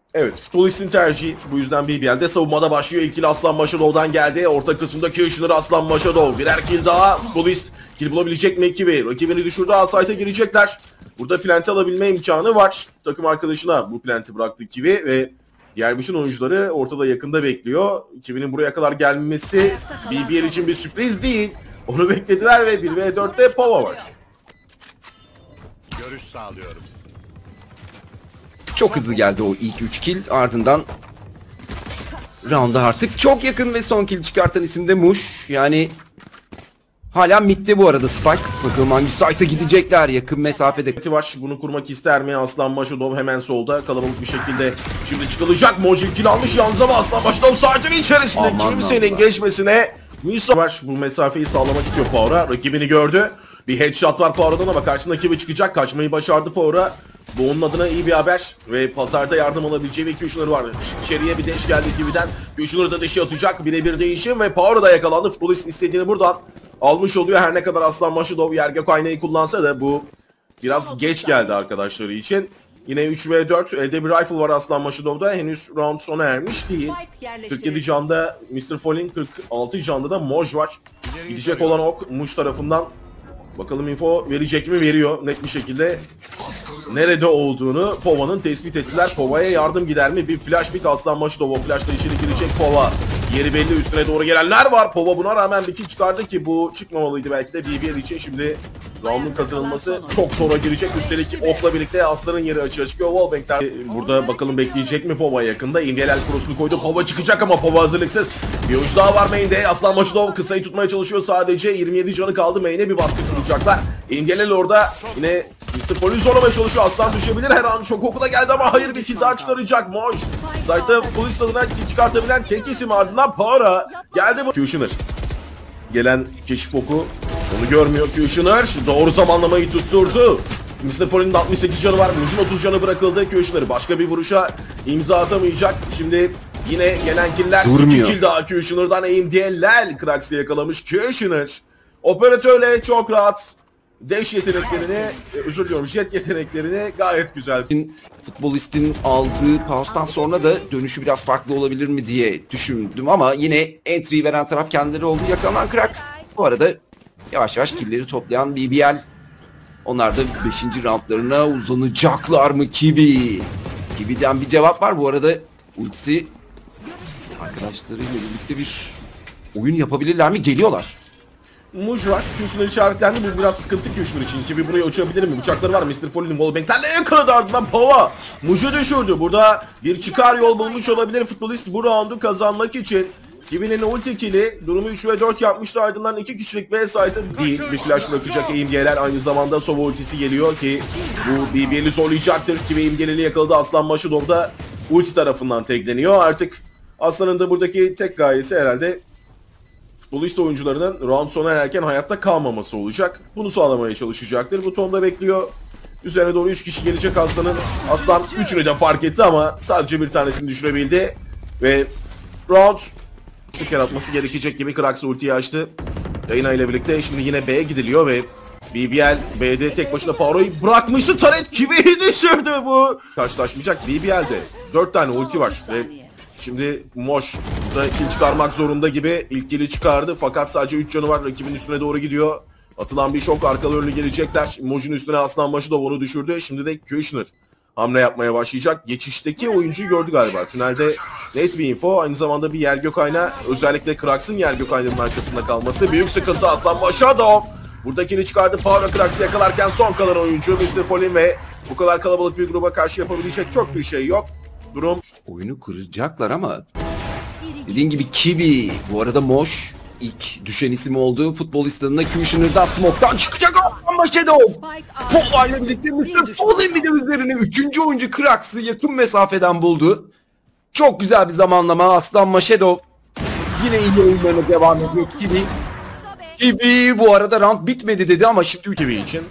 Evet, futbolistin tercihi. Bu yüzden BBL'de savunmada başlıyor. İlkili Aslan Maşadov'dan geldi. Orta kısımda Kushner Aslan Maşadov. Birer kill daha. Futbolist kill bulabilecek mi ekibi? Rakibini düşürdü. Asayt'a girecekler. Burada planti alabilme imkanı var. Takım arkadaşına bu planti bıraktı Kiwi ve diğer bütün oyuncuları ortada yakında bekliyor. Kiwi'nin buraya kadar gelmesi BBL için bir sürpriz değil. Onu beklediler ve 1v4'te Pova var. Görüş sağlıyorum. Çok hızlı geldi o ilk 3 kill. Ardından round'a artık çok yakın ve son kill çıkartan isim de Muş. Yani hala midde bu arada Spike. Bakalım hangi site'a gidecekler yakın mesafede. Var. Bunu kurmak ister mi? Aslan Maşadov hemen solda. Kalabalık bir şekilde şimdi çıkılacak. Mojil kill almış yalnız ama Aslan Maşadov saatin içerisinde kimsenin geçmesine müsaade var. Bu mesafeyi sağlamak istiyor Power'a. Rakibini gördü. Bir headshot var Power'dan ama karşısındaki Kiwi çıkacak. Kaçmayı başardı Power'a. Bu onun adına iyi bir haber ve pazarda yardım alabileceği bir Kushner var. İçeriye bir deş geldi Kiwi'den. Kushner da deşi atacak. Birebir değişim ve Power da yakalandı. Futbolist istediğini buradan almış oluyor. Her ne kadar Aslan Maşadov yergök aynayı kullansa da bu biraz geç geldi arkadaşları için. Yine 3v4 elde bir rifle var Aslan Maşadov'da. Henüz round sona ermiş değil. 47 canda Mr. Falling, 46 canda da Moj var. Gidecek olan ok Muş tarafından. Bakalım info verecek mi? Veriyor net bir şekilde. Nerede olduğunu Pova'nın tespit ettiler. Pova'ya yardım gider mi? Bir flash pick Aslan Maşadov. O flashla içeri girecek Pova. Yeri belli, üstüne doğru gelenler var. Pova buna rağmen bir kill çıkardı ki bu çıkmamalıydı belki de BBL için. Şimdi round'un kazanılması çok sonra girecek. Üstelik off'la birlikte Aslan'ın yeri açığa çıkıyor. Wallbank'ler burada bakalım bekleyecek mi Pova yakında? İmgelel cross'unu koydu. Pova çıkacak ama Pova hazırlıksız. Bir oyuncu daha var main'de. Aslan Maşadov kısayı tutmaya çalışıyor sadece. 27 canı kaldı. Main'e bir baskı kuracaklar. İmgelel orada yine Mr. Police zorlamaya çalışıyor. Aslan düşebilir her an. Çok oku da geldi ama hayır, bir kill daha çıkaracak Moj. Zayt'ta Police adına kill çıkartabilen tek isim, ardından Para geldi bu. Kushner. Gelen keşif oku. Onu görmüyor Kushner. Doğru zamanlamayı tutturdu. Mr. Police'in 68 canı var. Moj'un 30 canı bırakıldı. Kushner başka bir vuruşa imza atamayacak. Şimdi yine gelen killer. 2 kill daha Kushner'dan. AMD'ler Krax'ı yakalamış Kushner. Operatörle çok rahat dash yeteneklerini, özür diliyorum, jet yeteneklerini gayet güzel. Futbolistin aldığı pause'tan sonra da dönüşü biraz farklı olabilir mi diye düşündüm ama yine entry veren taraf kendileri oldu. Yakalanan Krax bu arada yavaş yavaş killleri toplayan BBL. Onlar da 5. roundlarına uzanacaklar mı Kiwi? Kiwi'den bir cevap var bu arada. Ultisi arkadaşlarıyla birlikte bir oyun yapabilirler mi? Geliyorlar. Muj var. Kushner işaretlendi. Bu biraz sıkıntı Kushner için. Kiwi burayı uçabilir mi? Bıçakları var. Mr. Foley'nin wallbank'lerle yakaladı, ardından Pova Muj'u düşürdü. Burada bir çıkar yol bulmuş olabilir futbolist bu roundu kazanmak için. Kiwi'nin ulti kill'i durumu 3 ve 4 yapmıştı, ardından 2 kişilik B site'ı değil. Bir flash bırakacak AMG'ler. Aynı zamanda Sova ultisi geliyor ki bu BBL'i zorlayacaktır. Kiwi AMG'leri yakaladı. Aslan Maşadov da ulti tarafından tagleniyor. Artık Aslan'ın da buradaki tek gayesi herhalde futbolist oyuncularının round sona erken hayatta kalmaması olacak. Bunu sağlamaya çalışacaktır. Butonda bekliyor. Üzerine doğru 3 kişi gelecek Aslan'ın. Aslan 3'ünü de fark etti ama sadece bir tanesini düşürebildi. Ve round bir kere atması gerekecek gibi. Krax ultiyi açtı. Reyna ile birlikte şimdi yine B'ye gidiliyor ve BBL B'de tek başına Paro'yu bırakmıştı. Taret Kiwi'yi düşürdü bu. Karşılaşmayacak BBL'de. 4 tane ulti var ve şimdi Moş burada kill çıkarmak zorunda gibi. İlk kill'i çıkardı fakat sadece 3 canı var. Rakibin üstüne doğru gidiyor. Atılan bir şok, arkalı önlü gelecekler. Moj'un üstüne Aslan Maşadov onu düşürdü. Şimdi de Kushner hamle yapmaya başlayacak. Geçişteki oyuncuyu gördü galiba. Tünelde net bir info. Aynı zamanda bir yergök ayna. Özellikle Krax'ın yergök aynanın arkasında kalması büyük sıkıntı. Aslan Maşadov buradakini çıkardı. Power Krax'ı yakalarken son kalan oyuncu Mr. Folin ve bu kadar kalabalık bir gruba karşı yapabilecek çok bir şey yok. Durum oyunu kıracaklar ama dediğin gibi Kiwi. Bu arada Moş ilk düşen isim oldu. Futbolistin Kushner'dan smoke'tan çıkacak Aslan Maşadov. Pova ile birlikte Mr. Folin bir de üzerine 3. oyuncu Krax'ı yakın mesafeden buldu. Çok güzel bir zamanlama. Aslan Maşadov yine iyi oyunlarına devam ediyor Kiwi. Kiwi bu arada round bitmedi dedi ama şimdi Kiwi için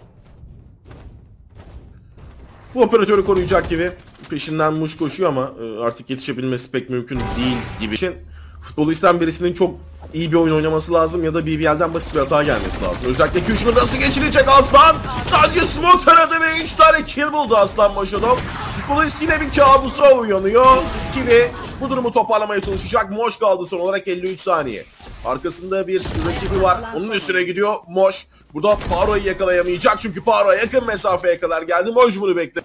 bu operatörü koruyacak gibi. Peşinden Muş koşuyor ama artık yetişebilmesi pek mümkün değil gibi. Futbolisten birisinin çok iyi bir oyun oynaması lazım ya da BBL'den basit bir hata gelmesi lazım. Özellikle Kushner nasıl geçirecek Aslan? Sadece smoke taradı ve 3 tane kill buldu Aslan Maşadov. Futbolist yine bir kabusa uyanıyor. Kiwi bu durumu toparlamaya çalışacak. Moş kaldı son olarak 53 saniye. Arkasında bir rakibi var. Onun üstüne gidiyor Moş. Burada Paro'yu yakalayamayacak çünkü Paro yakın mesafeye kadar geldi. Moş bunu bekle.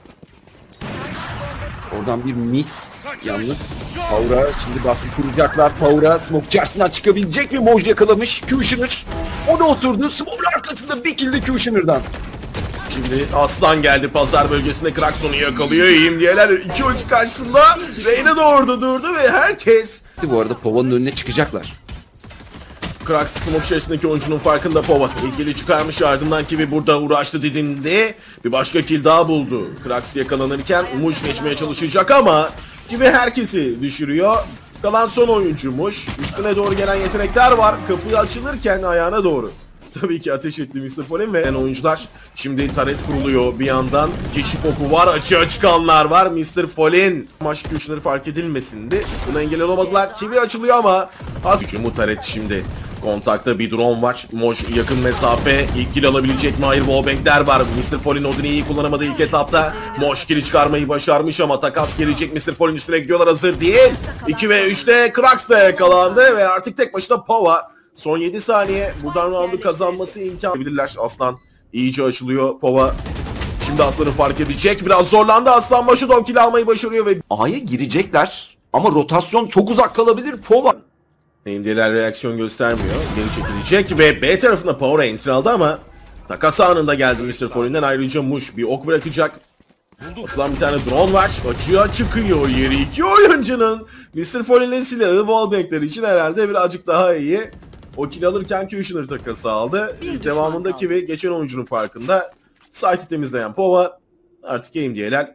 Oradan bir miss yalnız. Power'a şimdi baskı kuracaklar. Power'a smoke içerisinden çıkabilecek mi? Moj yakalamış. Kushner. O da oturdu. Smoke'un arkasında bir kill de Kushner'dan. Şimdi Aslan geldi pazar bölgesinde Kraxon'u yakalıyor. İyiyim diyeler. 2 oyuncu karşısında Reyna da orada durdu ve herkes... Bu arada Pova'nın önüne çıkacaklar. Krax smoke içerisindeki oyuncunun farkında Pova. İlgili çıkarmış ardından Kiwi burada uğraştı dediğinde bir başka kill daha buldu. Krax yakalanırken Muş geçmeye çalışacak ama Kiwi herkesi düşürüyor. Kalan son oyuncumuş. Üstüne doğru gelen yetenekler var. Kapıyı açılırken ayağına doğru. Tabii ki ateş etti Mr. Fallen ve oyuncular. Şimdi taret kuruluyor bir yandan. Keşif oku var, açığa çıkanlar var. Mr. Fallen maç Kushner'ı fark edilmesindi. Buna engel olamadılar. Kiwi açılıyor ama hücumu taret şimdi. Kontakta bir drone var. Moj yakın mesafe. İlk kill alabilecek mi? Hayır, wallbang'ler var. Mr. Fallen Odin'i iyi kullanamadı ilk etapta. Moj kill'i çıkarmayı başarmış ama takas gelecek. Mr. Fallen üstüne gidiyorlar, hazır değil. 2 ve 3'te Krax da yakalandı ve artık tek başına Pova. Son 7 saniye. Buradan roundu kazanması imkan edebilirler. Aslan iyice açılıyor. Pova şimdi Aslan'ı fark edecek. Biraz zorlandı Aslan. Maşadov kill almayı başarıyor ve A'ya girecekler ama rotasyon çok uzak kalabilir. Pova. AMD'ler reaksiyon göstermiyor. Geri çekilecek ve B tarafında Power enter aldı ama takas anında geldi Mr. Fallen'den. Ayrıca Muş bir ok bırakacak. Atılan bir tane drone var. Açığa çıkıyor yeri. 2 oyuncunun Mr. Fallen'in silahı wallbang'leri için herhalde birazcık daha iyi. O kill alırken Kushner takası aldı. Devamındaki ve geçen oyuncunun farkında. Site'i temizleyen Pova artık AMD'ler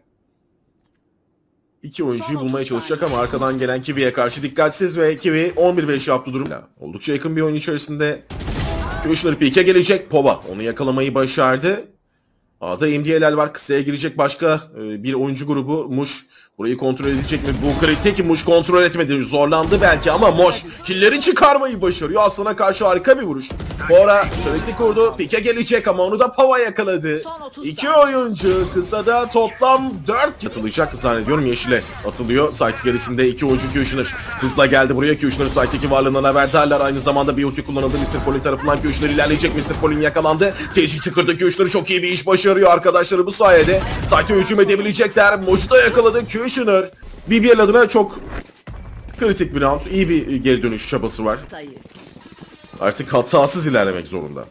2 oyuncuyu bulmaya çalışacak ama arkadan gelen Kiwi'ye karşı dikkatsiz ve Kiwi 11-5 yaptı durumda. Oldukça yakın bir oyun içerisinde. Kushner peak'e gelecek. Pova onu yakalamayı başardı. A'da MDLL var. Kısaya girecek başka bir oyuncu grubu. Muş burayı kontrol edecek mi? Bu kritik. Muş kontrol etmedi. Zorlandı belki ama Moş killeri çıkarmayı başarıyor. Aslan'a karşı harika bir vuruş. Bora kritik kurdu. Pike gelecek ama onu da Pava yakaladı. 2 oyuncu kısada toplam 4 atılacak zannediyorum. Yeşile atılıyor. Site gerisinde 2 oyuncu Kushner hızla geldi buraya. Kushner site'deki varlığından haberdarlar. Aynı zamanda bir ulti kullanıldı. Mr. Fallen tarafından Kushner ilerleyecek. Mr. Fallen yakalandı. Tecih çıkırdı. Kushner çok iyi bir iş başarıyor arkadaşları bu sayede. Site'e hücum edebilecekler. Moş'u da yakaladı Kushner. BBL adına çok kritik bir round. İyi bir geri dönüş çabası var. Artık hatasız ilerlemek zorunda.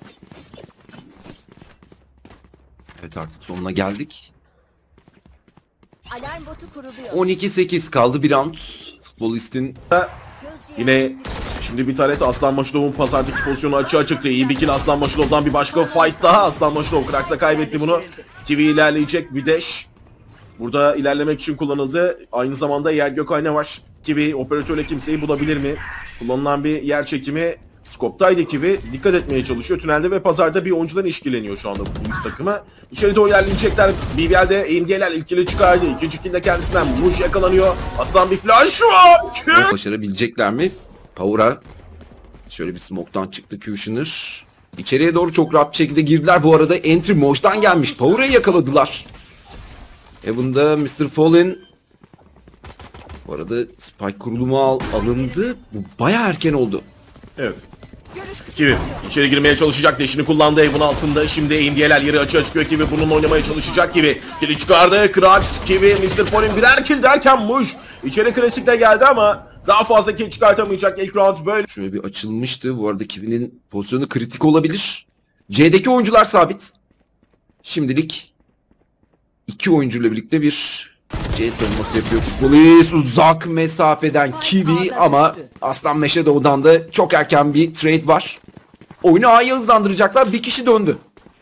Evet, artık sonuna geldik. Alarm botu kuruluyor. 12-8 kaldı bir round. Futbolistin Yine şimdi bir taret Aslan Maşadov'un pazardaki pozisyonu açığa çıktı. İyi bir kill Aslan Maşadov'dan, bir başka fight daha. Aslan Maşadov Krax'a kaybetti bunu. Kiwi ilerleyecek, bir dash. Burada ilerlemek için kullanıldı. Aynı zamanda yer gök ayna var. Kiwi operatörle kimseyi bulabilir mi? Kullanılan bir yer çekimi. Scope'taydı Kiwi. Dikkat etmeye çalışıyor. Tünelde ve pazarda bir oyuncudan işkileniyor şu anda bu polis takımı. İçeri doğru ilerleyecekler. BBL'de AMD'ler ilk kill'i çıkardı. İkinci kill de kendisinden. Muş yakalanıyor. Atılan bir flash var. başarabilecekler mi? Power'a şöyle bir smoke'tan çıktı Kushner. İçeriye doğru çok rahat bir şekilde girdiler. Bu arada entry Moj'dan gelmiş. Power'ı yakaladılar. Heaven'da Mr. Fallen. Bu arada spike kurulumu alındı. Bu bayağı erken oldu. Evet. Kiwi içeri girmeye çalışacak. Deşini kullandı evin altında. Şimdi AMD'ler yeri açığa çıkıyor. Kiwi bununla oynamaya çalışacak Kiwi. Kill'i çıkardı. Krax, Kiwi, Mr. Fallen birer kill derken Muş içeri klasikle geldi ama daha fazla kill çıkartamayacak. İlk round böyle. Şöyle bir açılmıştı. Bu arada Kiwi'nin pozisyonu kritik olabilir. C'deki oyuncular sabit. Şimdilik 2 oyuncuyla birlikte bir C savunması yapıyor futbolist. Uzak mesafeden Kiwi ama Aslan Maşadov'dan da çok erken bir trade var. Oyunu A'ya hızlandıracaklar. Bir kişi döndü.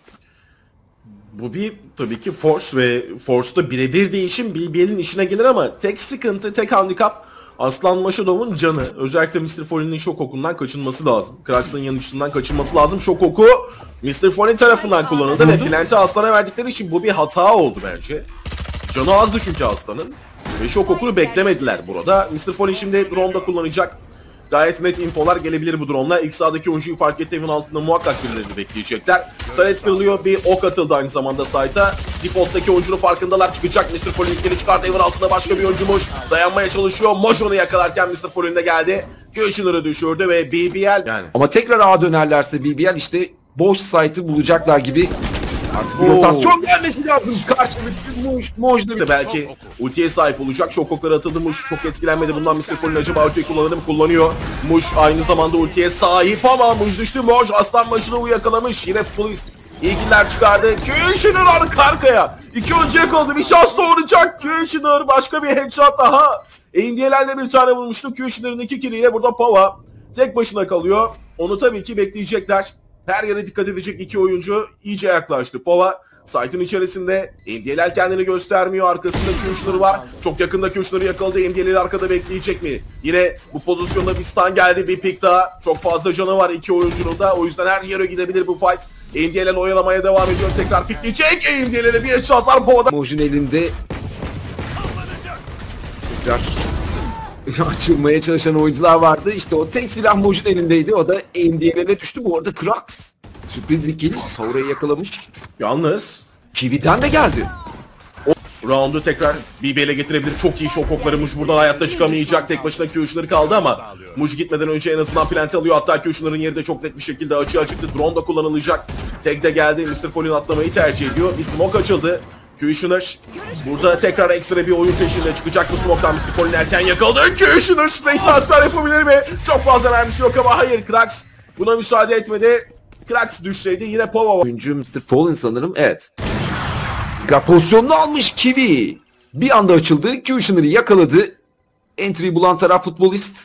Bu bir tabii ki Force ve Force'da birebir değişim BBL'in işine gelir ama tek sıkıntı, tek handikap Aslan Maşadov'un canı. Özellikle Mr. Fallen'in şok okundan kaçınması lazım. Krax'ın yanıcısından kaçınması lazım. Şok oku Mr. Fallen tarafından kullanıldı ve Flint'i Aslan'a verdikleri için bu bir hata oldu bence. Canı azdı çünkü Aslan'ın. Ve şok okunu beklemediler burada. Mr. Fallen şimdi drone'da kullanacak. gayet net infolar gelebilir bu drone'la. İlk sağdaki oyuncuyu fark etti, evin altında muhakkak birilerini bekleyecekler. Taret kırılıyor, bir ok atıldı aynı zamanda site'a. Default'taki oyuncunun farkındalar, çıkacak. Mr. Fallen ilkini çıkardı, evin altında başka bir oyuncumuş. Dayanmaya çalışıyor, Moj onu yakalarken Mr. Fallen de geldi. Kushner'ı düşürdü ve BBL yani. Ama tekrar A dönerlerse BBL işte boş site'ı bulacaklar gibi. Artık bir rotasyon gelmesi lazım. Karşılıklı Moj'da belki ultiye sahip olacak. Şok okları atıldı. Muş çok etkilenmedi bundan. Mr. Fallen acaba ultiyi kullanır mı? Kullanıyor. Muş aynı zamanda ultiye sahip ama Muş düştü. Moj aslan başını yakalamış. Yine futbolist İlkiler çıkardı. Kushner arka arkaya. İki oyuncu yakaladı. Bir şans doğuracak. Kushner başka bir headshot daha. Indiyelerle bir tane vurmuştu. Kushner'ın 2 kiliyle burada Pava tek başına kalıyor. Onu tabii ki bekleyecekler. Her yere dikkat edecek iki oyuncu iyice yaklaştı. Pava site'ın içerisinde. MDL kendini göstermiyor. Arkasında Kushner var. Çok yakında Kushner'ı yakaladı. MDL arkada bekleyecek mi? Yine bu pozisyonda bir stun geldi. Bir pick daha. Çok fazla canı var iki oyuncunun da. O yüzden her yere gidebilir bu fight. MDL oyalamaya devam ediyor. Tekrar pickleyecek. MDL'e bir headshot var. Pava'da. Moj'un elinde tekrar açılmaya çalışan oyuncular vardı. İşte o tek silah Moj'un elindeydi. O da MDL'e düştü. Bu arada Krax sürpriz bir kill. Saura'yı yakalamış. Yalnız Kiwi'den de geldi. round'u tekrar BBL'e getirebilir. Çok iyi şok okları. Muş buradan hayatta çıkamayacak. Tek başına Kushner kaldı ama Muş gitmeden önce en azından plant alıyor. Hatta Kushner'ın yeri de çok net bir şekilde açığa çıktı. Drone da kullanılacak. Tag de geldi. Mr. Fallen atlamayı tercih ediyor. Bir smoke açıldı. Kushner burada tekrar ekstra bir oyun peşinde çıkacak. Bu smoke'tan Mr. Fallen erken yakaladı. Kushner straight transfer yapabilir mi? Çok fazla mermisi yok ama hayır, Krax buna müsaade etmedi. Krax düşseydi yine Pova var. Oyuncu Mr. Fallen sanırım. Evet. Pozisyonunu almış Kiwi. Bir anda açıldı. Kushner'ı yakaladı. Entry bulan taraf futbolist.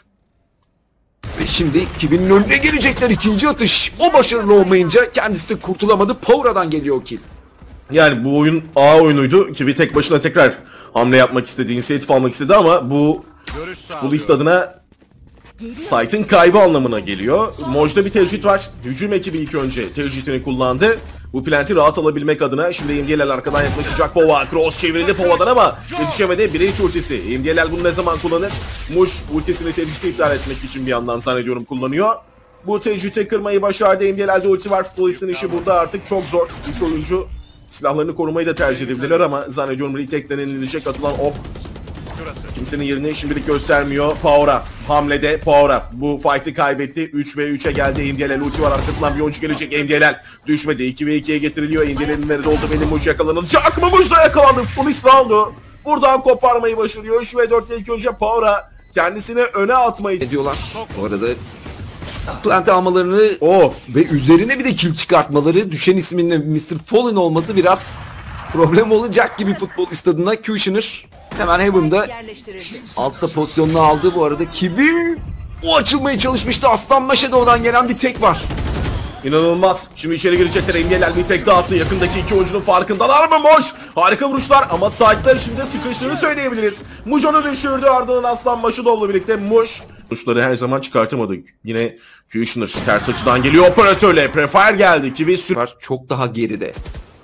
Ve şimdi Kiwi'nin önüne gelecekler. İkinci atış. O başarılı olmayınca kendisi de kurtulamadı. Power'dan geliyor o kill. Yani bu oyun A oyunuydu. Kiwi tek başına tekrar hamle yapmak istedi, inisiyatif almak istedi ama bu list adına site'ın kaybı anlamına geliyor. Moj'da bir tecrit var. Hücum ekibi ilk önce tecritini kullandı. Bu plant'i rahat alabilmek adına şimdi MDL arkadan yaklaşacak. Pova cross çevrildi Pova'dan ama yetişemedi. Breach ultisi. MDL bunu ne zaman kullanır? Muş ultisini tecriti iptal etmek için bir yandan zannediyorum kullanıyor. Bu tecriti kırmayı başardı. MDL'de ulti var. Futbolistin işi burada artık çok zor. 3 oyuncu silahlarını korumayı da tercih edebilirler ama zannediyorum retake denilecek atılan ok kimsenin yerini şimdilik göstermiyor. Power'a hamlede Power'a bu fight'ı kaybetti. 3v3'e geldi. MDL ulti var, arkasından bir oyuncu gelecek. MDL düşmedi. 2v2'ye getiriliyor. MDL'in nerede oldu? Benim Muj yakalanacak mı? Muj da yakalandı. Futbolist round'u buradan koparmayı başarıyor. 3v4'te ilk önce Power'a kendisini öne atmayı ediyorlar. Bu arada plant almalarını ve üzerine bir de kill çıkartmaları, düşen isminde Mr. Fallen olması biraz problem olacak gibi futbolist adına. Kushner hemen Heaven'da altta pozisyonunu aldı. Bu arada Kiwi o açılmaya çalışmıştı. Aslan Shadow'dan gelen bir tek var. İnanılmaz. Şimdi içeri girecekler. Engeller bir tek dağıttı. Yakındaki iki oyuncunun farkındalar mı? Moş. Harika vuruşlar ama side'da şimdi sıkıştığını söyleyebiliriz. Muş onu düşürdü. Ardından Aslan Başıdov'la birlikte Muş vuruşları her zaman çıkartamadık. Yine Kushner ters açıdan geliyor operatörle. Prefire geldi. Kiwi çok daha geride.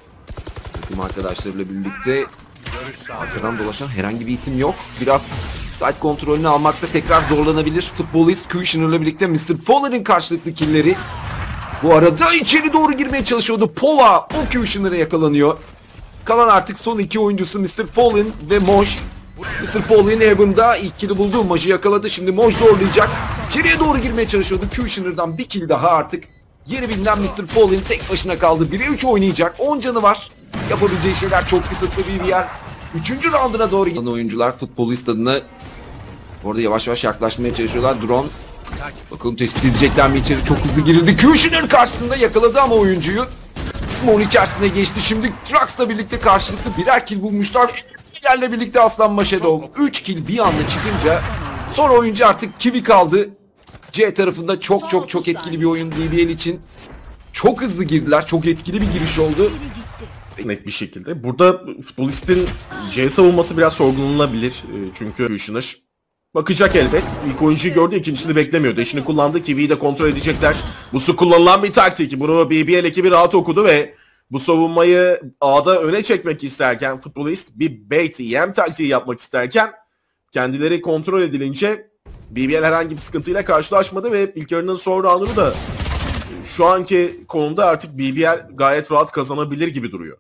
Takım arkadaşlarıyla birlikte arkadan dolaşan herhangi bir isim yok. Biraz site kontrolünü almakta tekrar zorlanabilir. Futbolist Kushner'la birlikte Mr. Fallen'in karşılıklı killleri. Bu arada içeri doğru girmeye çalışıyordu. Pova o Kushner'a yakalanıyor. Kalan artık son iki oyuncusu Mr. Fallen ve Moj. Mr. Fallen Heaven'da ilk kill'i buldu. Moj'u yakaladı. Şimdi Moj zorlayacak. İçeriye doğru girmeye çalışıyordu. Kushner'dan bir kill daha artık. Yeri bilinen Mr. Fallen tek başına kaldı. 1'e 3 oynayacak. 10 canı var. Yapabileceği şeyler çok kısıtlı bir yer. 3. rounduna doğru giden oyuncular futbolist adına orada yavaş yavaş yaklaşmaya çalışıyorlar. Drone. Bakalım tespit edecekler mi içeri? Çok hızlı girildi. Kushner karşısında yakaladı ama oyuncuyu. Smoke'un içerisine geçti. Şimdi Krax'la birlikte karşılıklı birer kill bulmuşlar. Killerle birlikte Aslan Shadow 3 kill bir anda çıkınca son oyuncu artık Kiwi kaldı. C tarafında çok etkili bir oyun BBL için. Çok hızlı girdiler. Çok etkili bir giriş oldu. Net bir şekilde. Burada futbolistin C savunması biraz sorgulanabilir. Çünkü Kushner bakacak elbet. İlk oyuncuyu gördü, ikincisini beklemiyor. Deşini kullandı. Kiwi'yi de kontrol edecekler. Bu su kullanılan bir taktik. Bunu BBL ekibi rahat okudu ve bu savunmayı A'da öne çekmek isterken futbolist bir bait yem taktiği yapmak isterken kendileri kontrol edilince BBL herhangi bir sıkıntıyla karşılaşmadı ve ilk yarının son roundunu da şu anki konumda artık BBL gayet rahat kazanabilir gibi duruyor.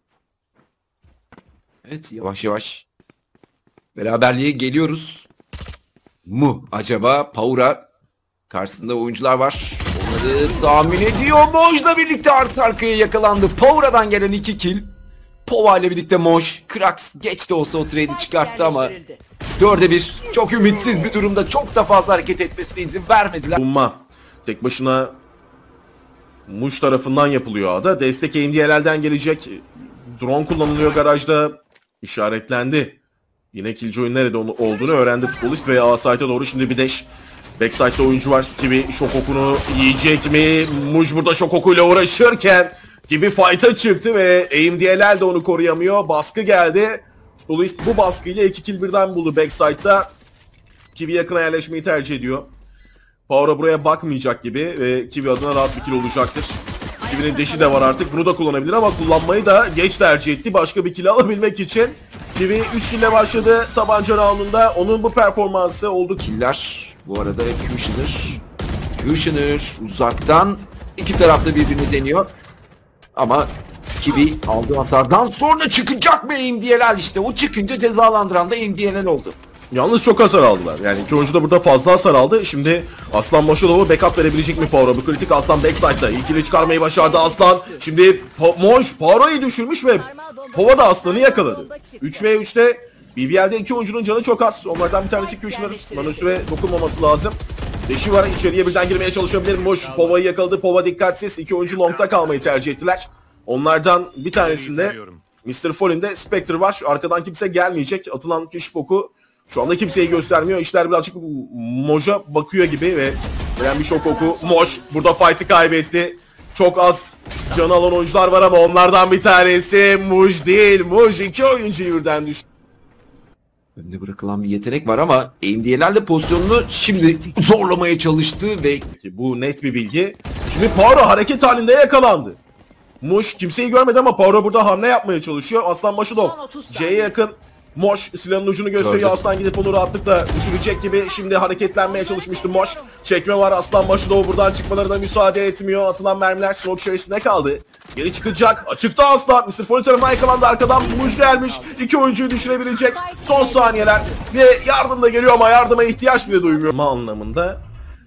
Evet, yavaş yavaş beraberliğe geliyoruz mu acaba? Power'a karşısında oyuncular var. Onları tahmin ediyor. Moj'la birlikte arka arkaya yakalandı. Power'dan gelen 2 kill. Pova ile birlikte Moj. Krax geç de olsa o trade'i çıkarttı ama 4'e 1. Çok ümitsiz bir durumda. Çok da fazla hareket etmesine izin vermediler. Bulma tek başına Muş tarafından yapılıyor A'da. Destek AMD'lerden gelecek. Drone kullanılıyor garajda. İşaretlendi. Yine Killjoy'un nerede olduğunu öğrendi futbolist ve A site'a doğru şimdi bir dash. Backside'da oyuncu var. Kiwi Şokok'unu yiyecek mi? Muş burada Şokok'uyla uğraşırken Kiwi fight'a çıktı ve AMD'ler de onu koruyamıyor. Baskı geldi. Futbolist bu baskıyla 2 kill birden buldu backside'da. Kiwi yakına yerleşmeyi tercih ediyor. Power'a buraya bakmayacak gibi ve Kiwi adına rahat bir kill olacaktır. Kiwi'nin deşi de var artık. Bunu da kullanabilir ama kullanmayı da geç tercih etti. Başka bir kill alabilmek için. Kiwi 3 kill'le başladı tabanca roundunda. Onun bu performansı oldu. Killer bu arada Kushner uzaktan iki tarafta birbirini deniyor. Ama Kiwi aldığı hasardan sonra çıkacak mı AMD'ler işte. O çıkınca cezalandıran da AMD'ler oldu. Yalnız çok hasar aldılar. Yani iki oyuncu da burada fazla hasar aldı. Şimdi Aslan Maşalov'a backup verebilecek mi Power'a? Bu kritik Aslan backside'da. İlkini çıkarmayı başardı Aslan. Şimdi Moj Power'ı düşürmüş ve Pova da Aslan'ı yakaladı. 3v3'te BBL'de iki oyuncunun canı çok az. Onlardan bir tanesi Kushner. Manus'e dokunmaması lazım. Deşi var. İçeriye birden girmeye çalışabilir. Moj Pova'yı yakaladı. Pova dikkatsiz. İki oyuncu long'ta kalmayı tercih ettiler. Onlardan bir tanesinde Mr. Fallen'de Spectre var. Arkadan kimse gelmeyecek. Atılan keşif oku şu anda kimseyi göstermiyor. İşler birazcık Moj'a bakıyor gibi ve gelen bir şok oku. Moj burada fight'ı kaybetti. Çok az can alan oyuncular var ama onlardan bir tanesi Moj değil. Moj iki oyuncu birden düştü. Önüne bırakılan bir yetenek var ama AMD'ler de pozisyonunu şimdi zorlamaya çalıştı ve bu net bir bilgi. Şimdi Power'a hareket halinde yakalandı. Muş kimseyi görmedi ama Power'a burada hamle yapmaya çalışıyor. Aslan Maşudov C'ye yakın. Moş silahın ucunu gösteriyor. Gördüm. Aslan gidip onu rahatlıkla düşürecek gibi. Şimdi hareketlenmeye çalışmıştı Moş. Çekme var. Aslan Maşudov buradan çıkmalarına müsaade etmiyor. Atılan mermiler smoke içerisinde kaldı. Geri çıkacak. Açıkta Aslan. Mr. Fallen tarafından yakalandı. Arkadan Muş gelmiş. İki oyuncuyu düşürebilecek. Son saniyeler. Ve yardım da geliyor ama yardıma ihtiyaç bile duymuyor. Anlamında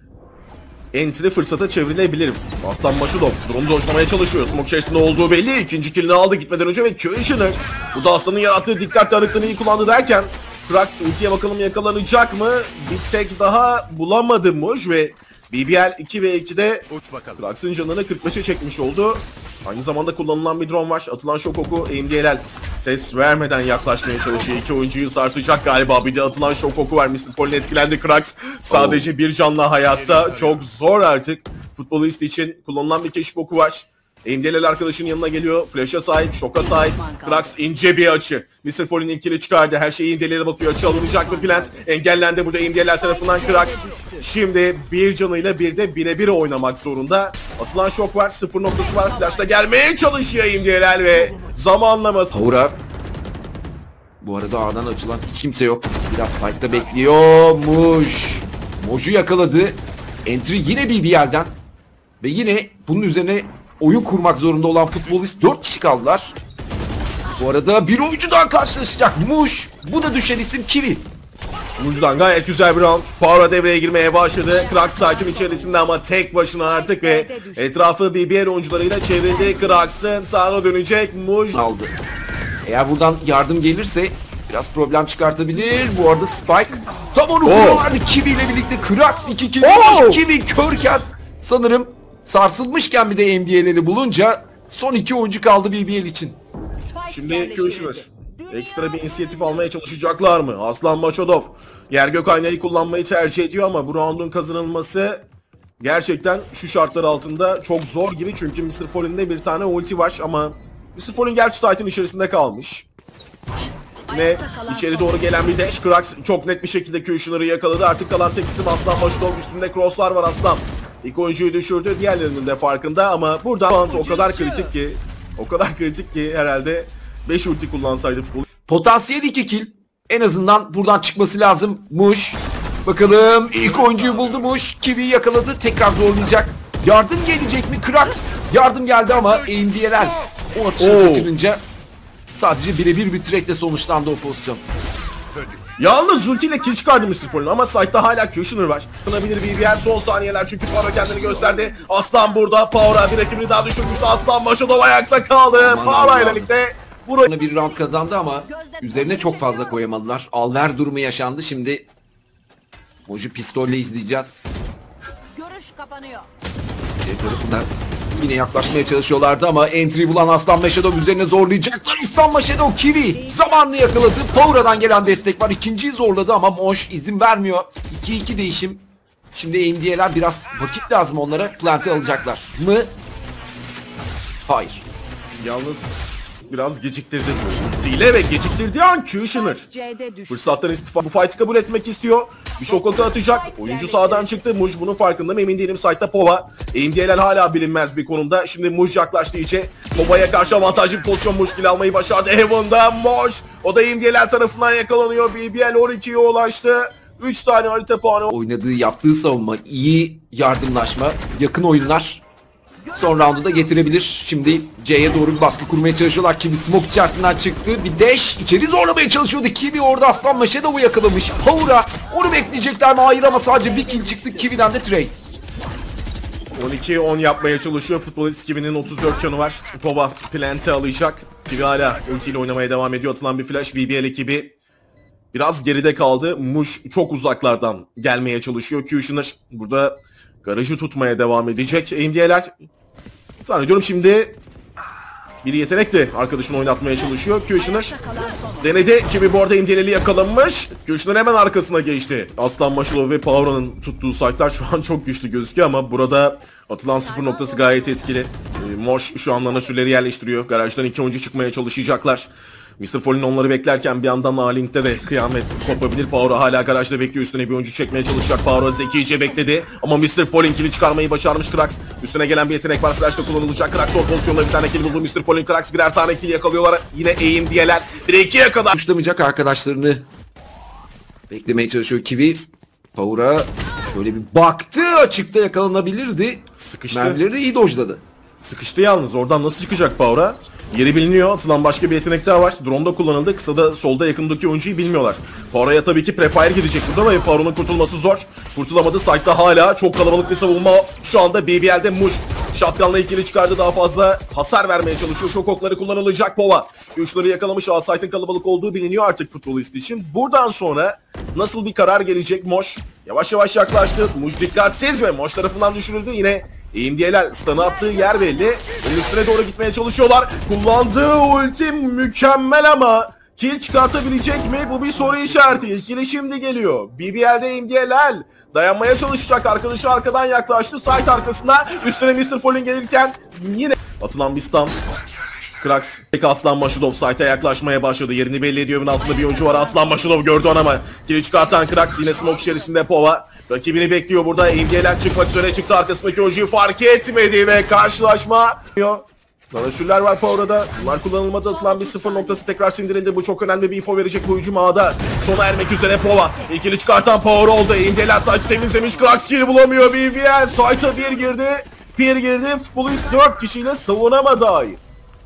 entry fırsata çevrilebilir. Aslan Maşudov drone'u dojlamaya çalışıyor. Smoke içerisinde olduğu belli. İkinci killini aldı gitmeden önce ve Kushner burada Aslan'ın yarattığı dikkat dağınıklığını iyi kullandı derken Krax ultiye bakalım yakalanacak mı? Bir tek daha bulamadımış ve BBL 2v2'de Krax'ın canını 45'e çekmiş oldu. Aynı zamanda kullanılan bir drone var. Atılan şok oku AMD'ler ses vermeden yaklaşmaya çalışıyor. İki oyuncuyu sarsacak galiba. Bir de atılan şok oku var. Mr. Fallen etkilendi. Krax sadece bir canla hayatta. Çok zor artık. Futbolist için kullanılan bir keşif oku var. AMD'ler arkadaşının yanına geliyor. Flash'a sahip, şoka sahip. Krax ince bir açı. Mr. Fallen ilkini çıkardı. Her şey AMD'lere bakıyor. Açı alınacak mı plant? Engellendi burada AMD'ler tarafından Krax. Şimdi bir canıyla bir de birebir oynamak zorunda. Atılan şok var. 0 noktası var. Flash'ta gelmeye çalışıyor AMD'ler ve zamanlaması. Power'a bu arada A'dan açılan hiç kimse yok. Biraz side'da bekliyor. Moj'u yakaladı. Entry yine BBL'den. Ve yine bunun üzerine oyun kurmak zorunda olan futbolist 4 kişi kaldılar. Bu arada bir oyuncu daha karşılaşacak. Muş. Bu da düşen isim Kiwi. Muj'dan gayet güzel bir round. Power'a devreye girmeye başladı. Krax site'in içerisinde ama tek başına artık ve etrafı BBL oyuncularıyla çevrildi. Krax'ın sağına dönecek. Muj aldı. Eğer buradan yardım gelirse biraz problem çıkartabilir. Bu arada Spike tam onu kuruyorlardı. Kiwi ile birlikte Krax 2 kill. Kiwi körken sanırım sarsılmışken bir de MD'leri bulunca son 2 oyuncu kaldı BBL için. Şimdi Kushner ekstra bir inisiyatif almaya çalışacaklar mı? Aslan Maşudov yer gök aynayı kullanmayı tercih ediyor ama bu roundun kazanılması gerçekten şu şartlar altında çok zor gibi. Çünkü Mr. Fallen'de bir tane ulti var ama Mr. Fallen gerçi site'in içerisinde kalmış. Ve içeri doğru gelen bir dash. Krax çok net bir şekilde Kushner'ı yakaladı. Artık kalan tek isim Aslan Maşudov. Üstünde crosslar var Aslan. İlk oyuncuyu düşürdü. Diğerlerinin de farkında ama burada o kadar kritik ki herhalde 5 ulti kullansaydı futbol. Potansiyel 2 kill. En azından buradan çıkması lazım. Muş. Bakalım ilk oyuncuyu buldumuş. Kiwi yakaladı. Tekrar zorlayacak. Yardım gelecek mi? Krax. Yardım geldi ama AMD'ler o atışı kaçırınca sadece birebir bir track'le sonuçlandı o pozisyon. Yalnız ultiyle kill çıkardı Mr. Fallen ama site'da hala Kushner var. Kınabilir BBL son saniyeler çünkü Power kendini gösterdi. Aslan burada. Power'a bir rakibini daha düşürmüştü. Aslan Maşadov ayakta kaldı. Power'la birlikte buraya bir round kazandı ama üzerine çok fazla koyamadılar. Alver durumu yaşandı. Şimdi Moji pistolle izleyeceğiz. Görüş kapanıyor. C tarafından yine yaklaşmaya çalışıyorlardı ama entry bulan Aslan Maşadov üzerine zorlayacaklar. Aslan Maşadov Kiwi zamanını yakaladı. Power'dan gelen destek var. İkinciyi zorladı ama Moş izin vermiyor. 2-2 değişim. Şimdi AMD'ler biraz vakit lazım onlara. Plant'i alacaklar mı? Hayır. yalnız biraz geciktirdi. Ultiyle ve geciktirdiği an Kushner fırsattan istifa. Bu fight'ı kabul etmek istiyor. Bir şok oku atacak. Oyuncu sağdan çıktı. Muj bunun farkında mı emin değilim. Site'da Pova. AMD'ler hala bilinmez bir konumda. Şimdi Muj yaklaştı iyice. Pova'ya karşı avantajlı bir pozisyon. Muj kill almayı başardı. Heaven'da Moş. O da AMD'ler tarafından yakalanıyor. BBL 12'ye ulaştı. 3 tane harita puanı. Oynadığı, yaptığı savunma, iyi yardımlaşma, yakın oyunlar son roundu da getirebilir. Şimdi C'ye doğru bir baskı kurmaya çalışıyorlar. Kiwi smoke içerisinden çıktı. Bir dash içeri zorlamaya çalışıyordu. Kiwi orada Aslan Maşadov'u yakalamış. Power'a onu bekleyecekler mi? Hayır ama sadece bir kill çıktı. Kiwi'den de trade. 12-10 yapmaya çalışıyor. Futbolist Kiwi'nin 34 canı var. Pova plant'i alacak. Kiwi hala ultiyle oynamaya devam ediyor. Atılan bir flash. BBL ekibi biraz geride kaldı. Muş çok uzaklardan gelmeye çalışıyor. Kushner burada garajı tutmaya devam edecek. AMD'ler zannediyorum şimdi bir yetenekle arkadaşını oynatmaya çalışıyor. Kushner denedi. Kiwi bu arada AMD'leri yakalamış. Kushner hemen arkasına geçti. Aslan Maşalov ve Power'ın tuttuğu site'lar şu an çok güçlü gözüküyor ama burada atılan sıfır noktası gayet etkili. Moş şu an nanasürleri yerleştiriyor. Garajdan 2 oyuncu çıkmaya çalışacaklar. Mr. Fallen onları beklerken bir yandan A-Link'te de kıyamet kopabilir. Power hala garajda bekliyor. Üstüne bir oyuncu çekmeye çalışacak. Power zekice bekledi. Ama Mr. Fallen kill'i çıkarmayı başarmış Krax. Üstüne gelen bir yetenek var. Flash'ta kullanılacak. Krax o pozisyonda bir tane kill buldu. Mr. Fallen, Krax birer tane kill yakalıyorlar. Yine AMD'ler 1'e 2'ye kadar. Kuşlamayacak arkadaşlarını beklemeye çalışıyor Kiwi. Power'a şöyle bir baktı. Açıkta yakalanabilirdi. Sıkıştı. Mermileri de iyi dojladı. Sıkıştı yalnız. Oradan nasıl çıkacak Power'a? Yeri biliniyor. Atılan başka bir yetenek daha var. Drone'da kullanıldı. Kısada solda yakındaki oyuncuyu bilmiyorlar. Power'a tabii ki prefire gidecek burada ve Power'ın kurtulması zor. Kurtulamadı. Site'da hala çok kalabalık bir savunma. Şu anda BBL'de Muş. Shotgun'la ikili çıkardı. Daha fazla hasar vermeye çalışıyor. Şok okları kullanılacak. Pova. Güçleri yakalamış. Site'ın kalabalık olduğu biliniyor artık futbolist için. Buradan sonra nasıl bir karar gelecek Moş? Yavaş yavaş yaklaştı. Muş dikkatsiz ve Moş tarafından düşürüldü. Yine AMD'ler stun'ı attığı yer belli. Onun üstüne doğru gitmeye çalışıyorlar. Kullandığı ulti mükemmel ama kill çıkartabilecek mi? Bu bir soru işareti. İlkili şimdi geliyor. BBL'de AMD'ler dayanmaya çalışacak. Arkadaşı arkadan yaklaştı. Site arkasında üstüne Mr. Fallen gelirken yine atılan bir stun. Krax, Aslan Maşadov site'e yaklaşmaya başladı. Yerini belli ediyor. Evin altında bir oyuncu var. Aslan Maşadov gördü onu ama kili çıkartan Krax yine smoke içerisinde Pova. Rakibini bekliyor burada. AMD'ler çıkmak üzere çıktı. Arkasındaki oyuncuyu fark etmedi ve karşılaşma. Nanasürler var Power'da. Bunlar kullanılmadı. Atılan bir sıfır noktası tekrar sindirildi. Bu çok önemli bir info verecek bu hücum ağda. Sona ermek üzere Pova. İkili çıkartan Power oldu. AMD'ler site'ı temizlemiş. Krax kill bulamıyor. BBL site'a bir girdi. Bir girdi. Futbolist 4 kişiyle savunamadı hayır.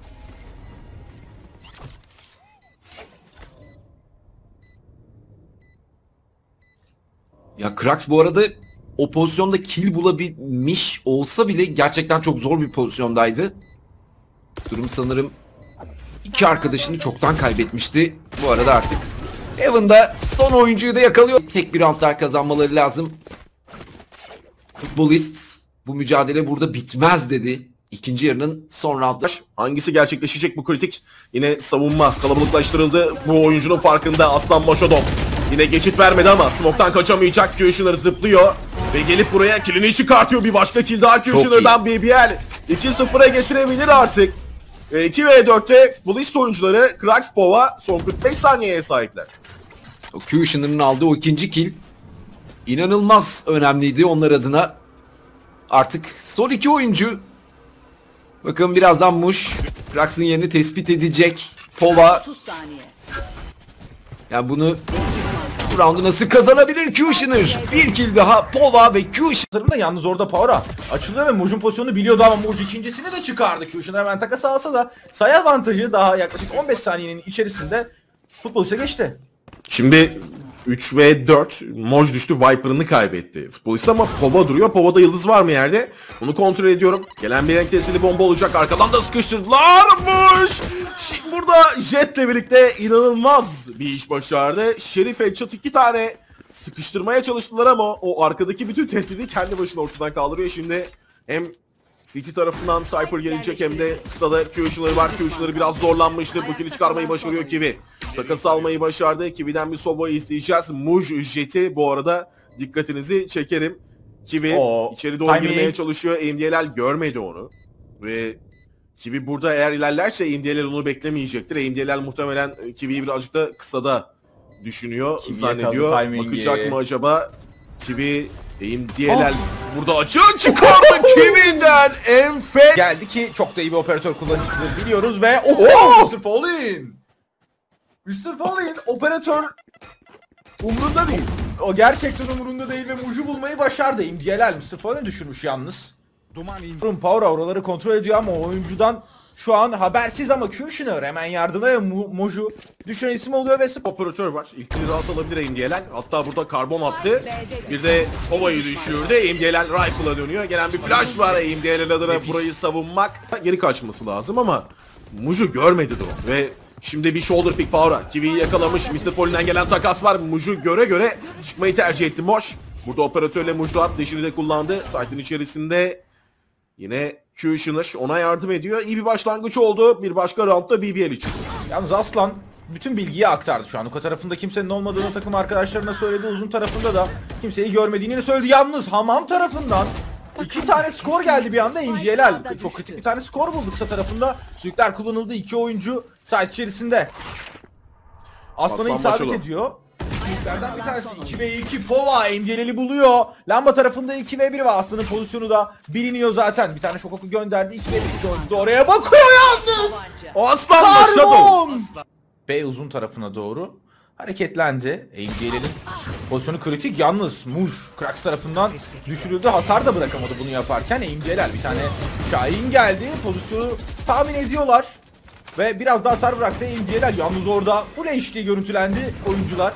Ya Krax bu arada o pozisyonda kill bulabilmiş olsa bile gerçekten çok zor bir pozisyondaydı. Durum sanırım iki arkadaşını çoktan kaybetmişti. Bu arada artık Heaven'da son oyuncuyu da yakalıyor. Tek bir round daha kazanmaları lazım. Futbolist bu mücadele burada bitmez dedi. İkinci yarının son roundlar. Hangisi gerçekleşecek bu kritik? Yine savunma kalabalıklaştırıldı. Bu oyuncunun farkında Aslan Maşadov. Yine geçit vermedi ama smoke'tan kaçamayacak. Kushner zıplıyor ve gelip buraya killini çıkartıyor. Bir başka kill daha Kushner'dan BBL. 2-0'a getirebilir artık. 2v4'te futbolist oyuncuları Krax, Pova son 45 saniyeye sahipler. O Kushner'ın aldığı o ikinci kill inanılmaz önemliydi onlar adına. Artık son iki oyuncu. Bakın birazdan Muş Krax'ın yerini tespit edecek. Pova. 30 saniye. Yani bunu Bu roundu nasıl kazanabilir Kushner? Bir kill daha Pova ve Kushner. Da yalnız orada Power'a açılıyor ve Moj'un pozisyonunu biliyordu ama Moj ikincisini de çıkardı. Kushner hemen takas alsa da sayı avantajı daha yaklaşık 15 saniyenin içerisinde futboliste geçti. Şimdi 3 ve 4 Moj düştü, Viper'ını kaybetti futbolist ama Pova duruyor. Pova'da yıldız var mı yerde? Bunu kontrol ediyorum. Gelen bir renk tesiri bomba olacak. Arkadan da sıkıştırdılar. Moj! Şimdi burada Jet'le birlikte inanılmaz bir iş başardı. Şerif Headshot 2 tane sıkıştırmaya çalıştılar ama o arkadaki bütün tehdidi kendi başına ortadan kaldırıyor. Şimdi hem City tarafından Cypher gelecek hem de kısada Kushner var. Kushner biraz zorlanmıştı. Bu kill'i çıkarmayı başarıyor Kiwi. Takas almayı başardı. Kiwi'den bir Soba'yı isteyeceğiz. Moj Jet'i bu arada dikkatinizi çekerim. Kiwi içeri doğru girmeye çalışıyor. AMD'ler görmedi onu. Ve Kiwi burada eğer ilerlerse AMD'ler onu beklemeyecektir. AMD'ler muhtemelen Kiwi'yi birazcık da kısada düşünüyor, zannediyor. Bakacak mı acaba? Kiwi AMD'ler burada açığa çıkardı Kiwi'den. Enfes Geldi ki çok da iyi bir operatör kullanıcısıdır biliyoruz ve Mr. Fallin! Mr. Fallin operatör umurunda değil. O gerçekten umurunda değil ve Moj'u bulmayı başardı. İmdiyeler Mr. Fallin'i düşürmüş yalnız. Power oraları kontrol ediyor ama o oyuncudan şu an habersiz ama Kushner hemen yardıma ve Moj'u düşüren isim oluyor ve operatör var. İlk rahat alabilir AMD'ler. Hatta burada karbon attı. Bir de Pova'yı düşürdü. AMD'ler rifle'a dönüyor. Gelen bir flash var AMD'ler adına burayı savunmak. Geri kaçması lazım ama Moj'u görmedi drone ve şimdi bir shoulder pick Power'a. Kiwi'yi yakalamış. Mr. Fallin'den gelen takas var. Moj'u göre çıkmayı tercih etti Moj. Burada operatörle Moj'u dişini de kullandı. Site'in içerisinde yine Kushner ona yardım ediyor. İyi bir başlangıç oldu. Bir başka roundda BBL için. Yalnız Aslan bütün bilgiyi aktardı şu an. Uka tarafında kimsenin olmadığını takım arkadaşlarına söyledi. Uzun tarafında da kimseyi görmediğini söyledi. Yalnız Hamam tarafından 2 tane skor geldi bir anda. İmdiyeler çok kritik bir tane skor buldu kısa tarafında. Sürükler kullanıldı. 2 oyuncu site içerisinde. Aslan'a isabet ediyor. Sürüklerden bir tanesi 2 ve 2 Pova MDL'li buluyor. Lamba tarafında 2 ve 1 var. Aslan'ın pozisyonu da biliniyor zaten. Bir tane şok oku gönderdi. 2 ve 1 oyuncu da oraya bakıyor yalnız. Aslan başladı. B uzun tarafına doğru hareketlendi. MDL'nin pozisyonu kritik yalnız. Muj Krax tarafından düşürüldü. Hasar da bırakamadı bunu yaparken. MDL'ler bir tane Şahin geldi. Pozisyonu tahmin ediyorlar. Ve biraz daha hasar bıraktı MDL'ler. Yalnız orada full HD görüntülendi oyuncular.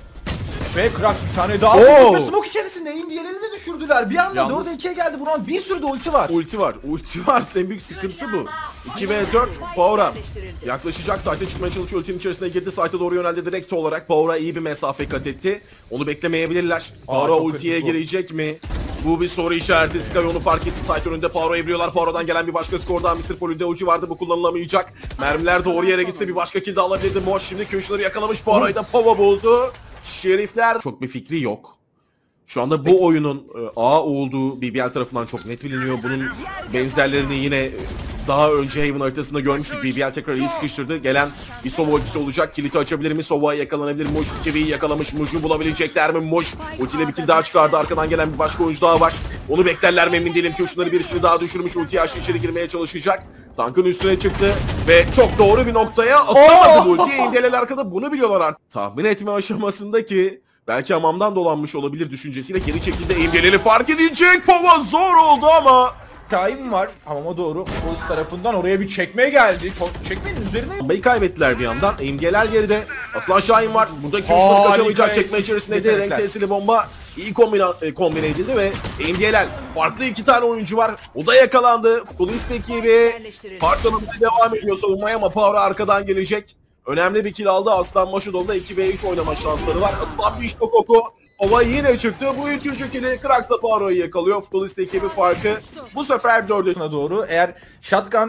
Ve Krax bir tane daha smoke içerisinde MDL'leri de düşürdüler. Bir anda 4'e 2'ye geldi. Bunun bir sürü de ulti var. Ulti var. En büyük sıkıntı bu. 2 ve 4 Power'a yaklaşacak. Site'e çıkmaya çalışıyor. Ultinin içerisine girdi. Site'e doğru yöneldi direkt olarak. Power'a iyi bir mesafe kat etti. Onu beklemeyebilirler. Power'a ultiye girecek mi? Bu bir soru işareti. Sky onu fark etti. Site önünde Power'a evriyorlar. Power'dan gelen bir başka skor daha. Mr. Fallin'de ulti vardı. Bu kullanılamayacak. Mermiler doğru yere gitse bir başka kill de alabilirdi. Moj şimdi Kushner'ı yakalamış. Power'ı da Pova buldu. Şerifler çok bir fikri yok. Şu anda bu oyunun A olduğu BBL tarafından çok net biliniyor. Bunun benzerlerini yine daha önce Haven haritasında görmüştük. BBL tekrar iyi sıkıştırdı. Gelen bir Sova ultisi olacak. Kilit'i açabilir mi? Sova'ya yakalanabilir. Moj Kiwi'yi yakalamış. Moj'u bulabilecekler mi? Moj ultiyle bir kill daha çıkardı. Arkadan gelen bir başka oyuncu daha var. Onu beklerler mi emin değilim. Kushner'ı birisini daha düşürmüş. Ultiyi açtı, içeri girmeye çalışacak. Tankın üstüne çıktı ve çok doğru bir noktaya atamadı bu ultiyi. İndeler arkada bunu biliyorlar artık. Tahmin etme aşamasındaki belki hamamdan dolanmış olabilir düşüncesiyle geri çekildi. İmgeleri fark edecek. Pova zor oldu ama Şahin var hamama doğru. O tarafından oraya bir çekme geldi. Çekmenin üzerine bombayı kaybettiler bir yandan. İmgeler geride. Atılan Şahin var. Burada Kushner kaçamayacak. Çekme içerisindeydi. Renk tesiri bomba iyi kombine edildi ve İmgeler farklı 2 tane oyuncu var. O da yakalandı. Futbolist ekibi parçalamaya devam ediyor savunmaya ama Power arkadan gelecek. Önemli bir kill aldı. Aslan Maşudov'da 2v3 oynama şansları var. Atılan bir şok oku. Ova yine çıktı. Bu 3. kill'i Krax'la Power'ı yakalıyor. Futbolist ekibi farkı bu sefer 4'e doğru. Eğer shotgun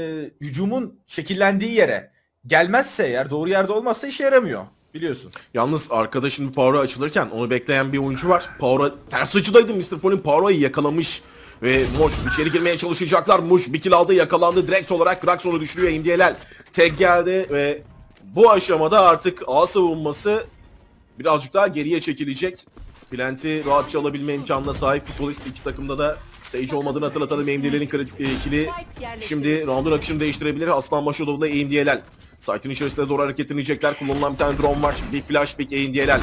hücumun şekillendiği yere gelmezse eğer doğru yerde olmazsa işe yaramıyor. Biliyorsun. Yalnız arkada şimdi Power'a açılırken onu bekleyen bir oyuncu var. Power'a ters açıdaydı. Mr. Fallin Power'ı yakalamış. Ve Moj içeri girmeye çalışacaklar. Moj bir kill aldı, yakalandı. Direkt olarak Krax onu düşürüyor. İmdiyeler tek geldi ve bu aşamada artık A savunması birazcık daha geriye çekilecek. Plant'i rahatça alabilme imkanına sahip futbolist iki takımda da Sage olmadığını hatırlatalım. AMD'lerin kritik ikili şimdi round'un akışını değiştirebilir. Aslan Maşudov'da AMD'ler. Site'in içerisinde doğru hareketlenecekler. Kullanılan bir tane drone var. Bir flash pick AMD'ler.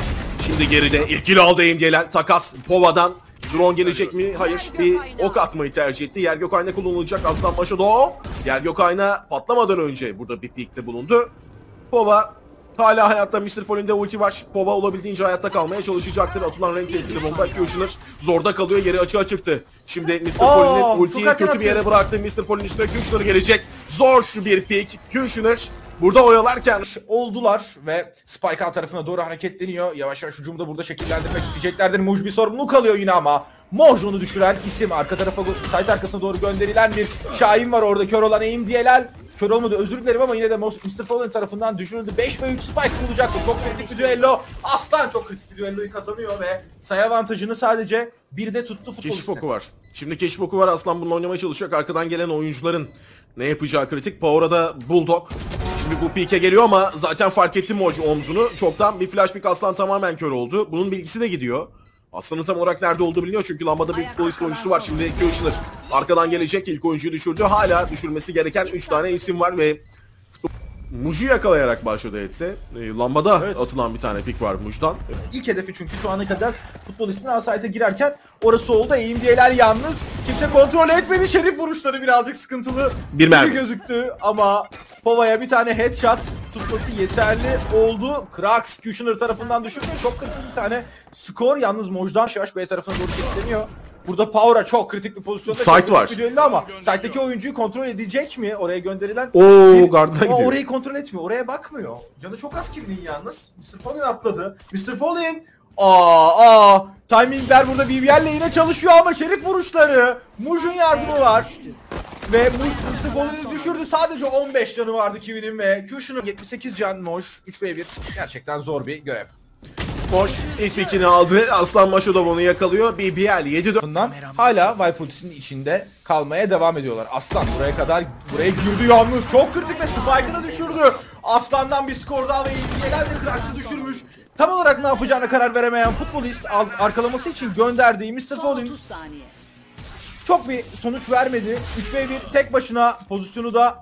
Şimdi geride ilkili aldı gelen takas Pova'dan. Drone gelecek mi? Hayır. Bir ok atmayı tercih etti. Yer Gökayna kullanılacak. Aslan Maşadov. Yer Gökayna patlamadan önce burada bir peek'te bulundu. Pova hala hayatta. Mr. Fallen'de ulti var. Pova olabildiğince hayatta kalmaya çalışacaktır. Atılan renk tesiri bomba Kushner zorda kalıyor. Yeri açığa çıktı. Şimdi Mr. Fallen'in ultiyi kötü bir yere bıraktı. Mr. Fallen üstüne Kushner gelecek. Zor şu bir peek. Kushner burada oyalarken oldular ve Spike alt tarafına doğru hareketleniyor. Yavaş yavaş hücumu da burada şekillendirmek isteyeceklerdir. Muj bir sorumluluk alıyor yine ama Moj onu düşüren isim. Arka tarafa site arkasına doğru gönderilen bir Şahin var orada. Kör olan AIMDLL. Kör olmadı, özür dilerim ama yine de Mr. Fallen tarafından düşürüldü. 5 ve 3 Spike bulacaktı. Çok kritik bir düello. Aslan çok kritik bir düelloyu kazanıyor ve sayı avantajını sadece bir de tuttu futboliste. keşif oku var. Şimdi keşif oku var. Aslan bununla oynamaya çalışacak. Arkadan gelen oyuncuların ne yapacağı kritik. Power'a Bulldog. Şimdi bu peek'e geliyor ama zaten fark etti Moj omzunu. Çoktan bir flash pick Aslan tamamen kör oldu. Bunun bilgisi de gidiyor. Aslan'ın tam olarak nerede olduğu biliniyor çünkü lambada bir futbolist oyuncusu var. Şimdi Kushner arkadan gelecek, ilk oyuncuyu düşürdü. Hala düşürmesi gereken 3 tane isim var ve Muj'u yakalayarak başladı etse. Lambada atılan bir tane pick var Muj'dan. İlk hedefi çünkü şu ana kadar futbolistin asayete girerken orası oldu. AIMD'ler yalnız. Kimse kontrol etmedi. Şerif vuruşları birazcık sıkıntılı bir mermi gözüktü ama Pova'ya bir tane headshot tutması yeterli oldu. Krax Kushner tarafından düşürdü. Çok kritik bir tane skor. Yalnız Moj'dan yavaş B tarafına doğru kilitleniyor. Burada Power'a çok kritik bir pozisyonda. Site var. Ama site'deki oyuncuyu kontrol edecek mi? Oraya gönderilen gardına gidiyor. Orayı kontrol etmiyor. Oraya bakmıyor. Canı çok az Kivi'nin yalnız. Mr. Fallen atladı. Mr. Fallen timingler burada BBL'le yine çalışıyor ama şerif vuruşları. Muj'un yardımı var. Ve Mr. Fallen'i düşürdü. Sadece 15 canı vardı Kivi'nin ve Kushner 78 can. Moj 3v1. Gerçekten zor bir görev. Moj ilk pick'ini aldı. Aslan Maşadov onu yakalıyor. BBL 7-4. Hala Viper ultisinin içinde kalmaya devam ediyorlar. Aslan buraya girdi yalnız. Çok kritik ve Spike'ını düşürdü. Aslan'dan bir skor daha ve İlgiyeler de Krax'ı düşürmüş. Tam olarak ne yapacağına karar veremeyen futbolist arkalaması için gönderdiği Mr. Fallen çok bir sonuç vermedi. 3v1 tek başına pozisyonu da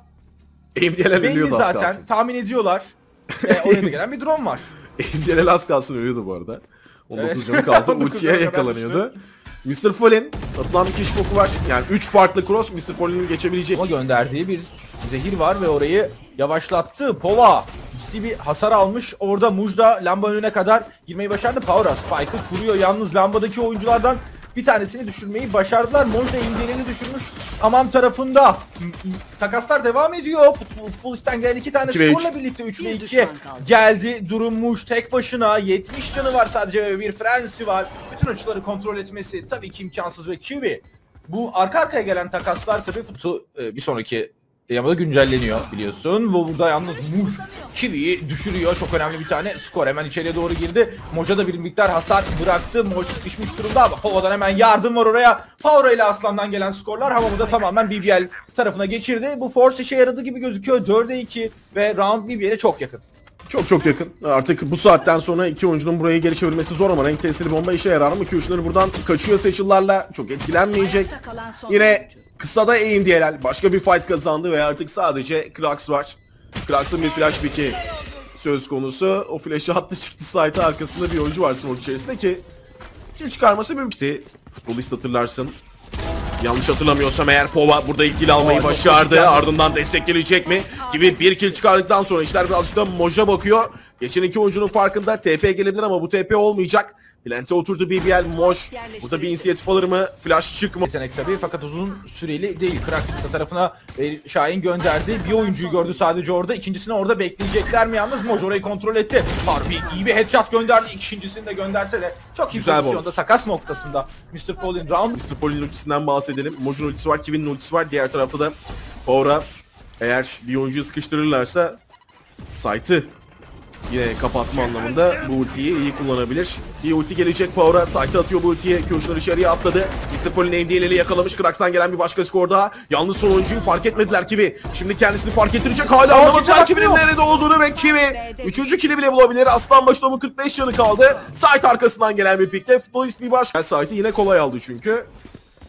belli zaten. Tahmin ediyorlar. Oraya da gelen bir drone var. AIMDLL az kalsın ölüyordu bu arada. 19 canı kaldı. Ultiye yakalanıyordu. Mr. Fallen atılan bir keşif oku var. Yani 3 farklı cross Mr. Fallen'in geçebileceği. Ama gönderdiği bir zehir var ve orayı yavaşlattı. Pova ciddi bir hasar almış. Orada Muj'da lamba önüne kadar girmeyi başardı. Power'a Spike'ı kuruyor. Yalnız lambadaki oyunculardan bir tanesini düşürmeyi başardılar. Moj da AIMDLL'i düşürmüş. Aman tarafında takaslar devam ediyor. Futbolisten gelen 2 tane skorla birlikte 3 ve 2 geldi. Durum Muj tek başına. 70 canı var sadece ve bir frenzy var. Bütün açıları kontrol etmesi tabii ki imkansız ve Kiwi. Bu arka arkaya gelen takaslar tabii bir sonraki yamada güncelleniyor biliyorsun. Burada yalnız Muj Kiwi'yi düşürüyor. Çok önemli bir tane skor. Hemen içeriye doğru girdi. Moj'a da bir miktar hasar bıraktı. Moj sıkışmış durumda ama Pova'dan hemen yardım var oraya. Power ile Aslan'dan gelen skorlar hamamı da tamamen BBL tarafına geçirdi. Bu force işe yaradı gibi gözüküyor. 4'e 2 ve round BBL'e çok yakın. Çok yakın. Artık bu saatten sonra iki oyuncunun burayı geri çevirmesi zor ama renk tesiri bomba işe yarar mı? Kushner buradan kaçıyor Satchel'larla. Çok etkilenmeyecek. Yine kısada AIMDLL başka bir fight kazandı ve artık sadece Krax var. Krax'ın bir flash pick'i söz konusu. O flash'ı attı çıktı site'a, arkasında bir oyuncu var smoke içerisinde ki kill çıkarması mümkün. Futbolist hatırlarsın. Yanlış hatırlamıyorsam eğer Pova burada ilk kill almayı başardı. Ardından destek gelecek mi? Gibi bir kill çıkardıktan sonra işler birazcık da Moj'a bakıyor. Geçen iki oyuncunun farkında TP gelebilir ama bu TP olmayacak. Plante oturdu BBL. Moj burada bir inisiyatif alır mı? Flash çıkma. Yetenek tabii fakat uzun süreli değil. Krax tarafına Şahin gönderdi. Bir oyuncuyu gördü sadece orada. İkincisini orada bekleyecekler mi yalnız? Moj orayı kontrol etti. Harbi iyi bir headshot gönderdi. İkincisini de gönderse de çok iyi pozisyonda takas noktasında. Mr. Fallen round. Mr. Fallen ultisinden bahsedelim. Moj'un ultisi var, Kivi'nin ultisi var. Diğer tarafta da Power'a eğer bir oyuncuyu sıkıştırırlarsa site'ı yine kapatma anlamında bu ultiyi iyi kullanabilir. Bir ulti gelecek Power'a. Site'ı atıyor bu ultiyi. Kushner içeriye atladı. Mr. Fallen AIMDLL'i yakalamış. Krax'tan gelen bir başka skor daha. Yalnız son oyuncuyu fark etmediler Kiwi. Şimdi kendisini fark ettirecek. Hala anlamadılar Kiwi'nin nerede olduğunu ve Kiwi 3. kill'i bile bulabilir. Aslan Başı'nın 45 canı kaldı. Site arkasından gelen bir pickle futbolist bir başka. Site'ı yine kolay aldı çünkü.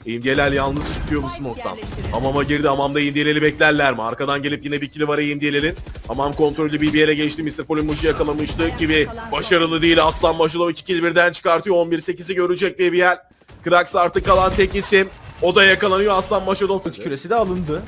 İmdiyeler yalnız çıkıyor bu smoke'tan. Hamam'a girdi. Hamam'da İmdiyel'i beklerler mi? Arkadan gelip yine bir kili var İmdiyel'in. Hamam kontrollü BBL'e geçti. Mr. Polin Muj'u yakalamıştı gibi başarılı değil. Aslan Maşulov 2 kill birden çıkartıyor. 11-8'i görecek BBL. Krax artık kalan tek isim. O da yakalanıyor. Aslan Maşulov. Küresi de alındı.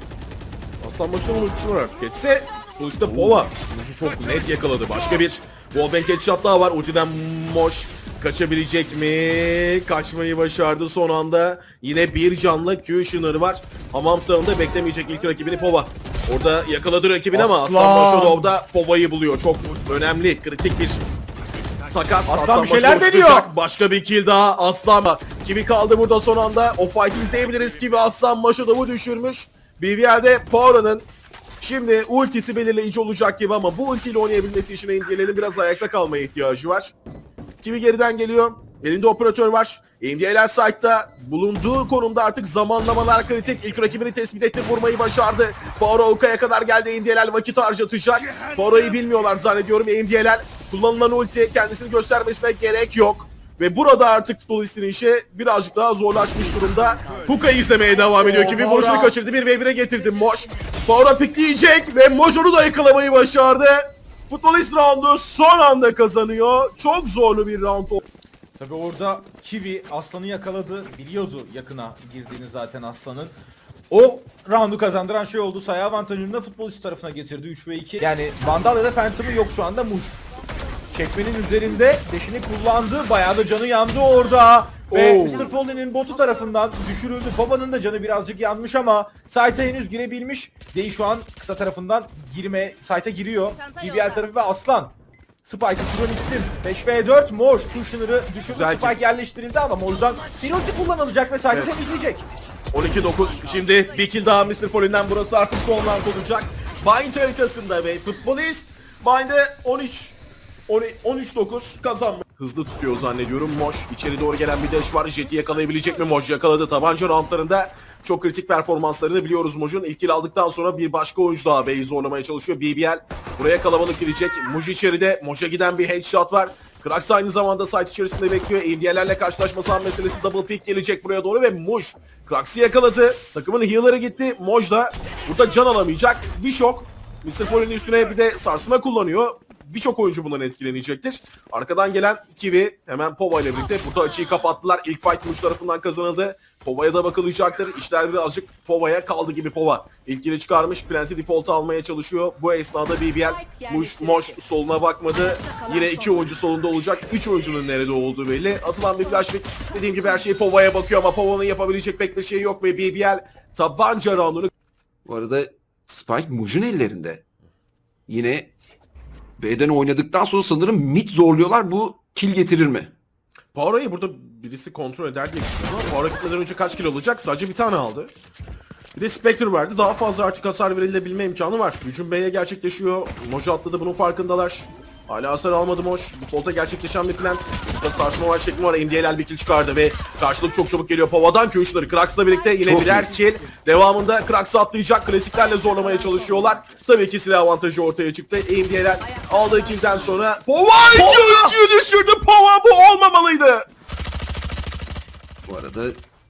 Aslan Maşulov'un ultisi var artık. Etse poliste Pova. Muj'u çok net yakaladı. Başka bir wallbang headshot daha var. Ultiden Moş kaçabilecek mi? Kaçmayı başardı son anda. Yine bir canlı Q-Shunner var. Hamam sağında beklemeyecek ilk rakibini Pova. Orada yakaladı rakibini ama Aslan Maşulov da Pova'yı buluyor. Çok önemli, kritik bir takas. Aslan bir şeyler Maşulov deniyor. çıkacak. Başka bir kill daha Aslan. Kimi kaldı burada son anda? O fight'i izleyebiliriz gibi Aslan Maşulov'u düşürmüş. BBL'de Power'ın şimdi ultisi belirleyici olacak gibi ama bu ultiyle oynayabilmesi için MDL'lerin biraz ayakta kalmaya ihtiyacı var. Kimi geriden geliyor. Elinde operatör var. MDL'ler site'da bulunduğu konumda artık zamanlamalar kritik. İlk rakibini tespit etti. Vurmayı başardı. Power Oka'ya kadar geldi. MDL'ler vakit harcatacak. Power'ı bilmiyorlar zannediyorum. MDL'ler kullanılan ulti kendisini göstermesine gerek yok. Ve burada artık futbolistin işi birazcık daha zorlaşmış durumda. Hookah'ı izlemeye devam ediyor ki bir vuruşunu kaçırdı. 1v1'e getirdi Moş. Power'a pikleyecek ve Moş'unu da yakalamayı başardı. Futbolist roundu son anda kazanıyor. Çok zorlu bir round oldu. Tabi orada Kiwi Aslan'ı yakaladı. Biliyordu yakına girdiğini zaten Aslan'ın. O roundu kazandıran şey oldu. Sayı avantajını da futbolist tarafına getirdi. 3v2. Yani Vandal ya da Phantom'ı yok şu anda Muş. Çekmenin üzerinde deşini kullandı. Bayağı da canı yandı orada. Ve Mr. Fallen'in botu tarafından düşürüldü. Pova'nın da canı birazcık yanmış ama site'a henüz girebilmiş. Değil şu an kısa tarafından site'a giriyor. BBL tarafı ve Aslan. Spike'ı süren isim. 5v4 Moş. Q-Shunner'ı düşürdü. Güzel Spike yerleştirildi ama Moş'dan bir ulti kullanılacak ve site'ı temizleyecek. 12-9. Şimdi bir kill daha Mr. Fallen'den, burası artık son round olacak. Bind haritasında ve futbolist Bind'e 13-9 kazanma. Hızlı tutuyor zannediyorum. Moş içeri doğru gelen bir dash var. Jet'i yakalayabilecek mi? Moş yakaladı. Tabanca roundlarında çok kritik performanslarını biliyoruz Moj'un. İlk kill aldıktan sonra bir başka oyuncu daha B'yi zorlamaya çalışıyor. BBL buraya kalabalık girecek. Moj içeride. Moj'a giden bir headshot var. Krax aynı zamanda site içerisinde bekliyor. ABL'lerle karşılaşması meselesi, double pick gelecek buraya doğru ve Moj Krax'ı yakaladı. Takımın healer'ı gitti. Moj da burada can alamayacak. Bir şok. Mr. Fallen'in üstüne bir de sarsma kullanıyor. Birçok oyuncu bundan etkilenecektir. Arkadan gelen Kiwi hemen Pova ile birlikte burada açıyı kapattılar. İlk fight Muş tarafından kazanıldı. Pova'ya da bakılacaktır. İşler birazcık Pova'ya kaldı gibi Pova. İlkini çıkarmış. Plant'i default almaya çalışıyor. Bu esnada BBL Moş soluna bakmadı. Yine 2 oyuncu solunda olacak. 3 oyuncunun nerede olduğu belli. Atılan bir flash pick. Dediğim gibi her şey Pova'ya bakıyor ama Pova'nın yapabilecek pek bir şey yok ve BBL tabanca roundunu. Bu arada Spike Muj'un ellerinde. Yine B'den oynadıktan sonra sanırım mid zorluyorlar. Bu kill getirir mi? Power'ı burada birisi kontrol eder diye düşünüyorum ama Power'a gitmeden önce kaç kill olacak? Sadece bir tane aldı. Bir de Spectre verdi. Daha fazla artık hasar verilebilme imkanı var. Hücum B'ye gerçekleşiyor. Moj atladı, bunun farkındalar. Hala hasar almadı Moj. Default'a gerçekleşen bir plan. Burada sarsma var, şekli var. MDL'ler bir kill çıkardı ve karşılık çok çabuk geliyor. Pova'dan Q-Shunner'ı Krax'la birlikte yine çok birer kill. Devamında Krax'ı atlayacak. Klasiklerle zorlamaya çalışıyorlar. Tabii ki silah avantajı ortaya çıktı. MDL'ler aldığı kill'den sonra Pova 2 oyuncuyu düşürdü. Pova bu olmamalıydı. Bu arada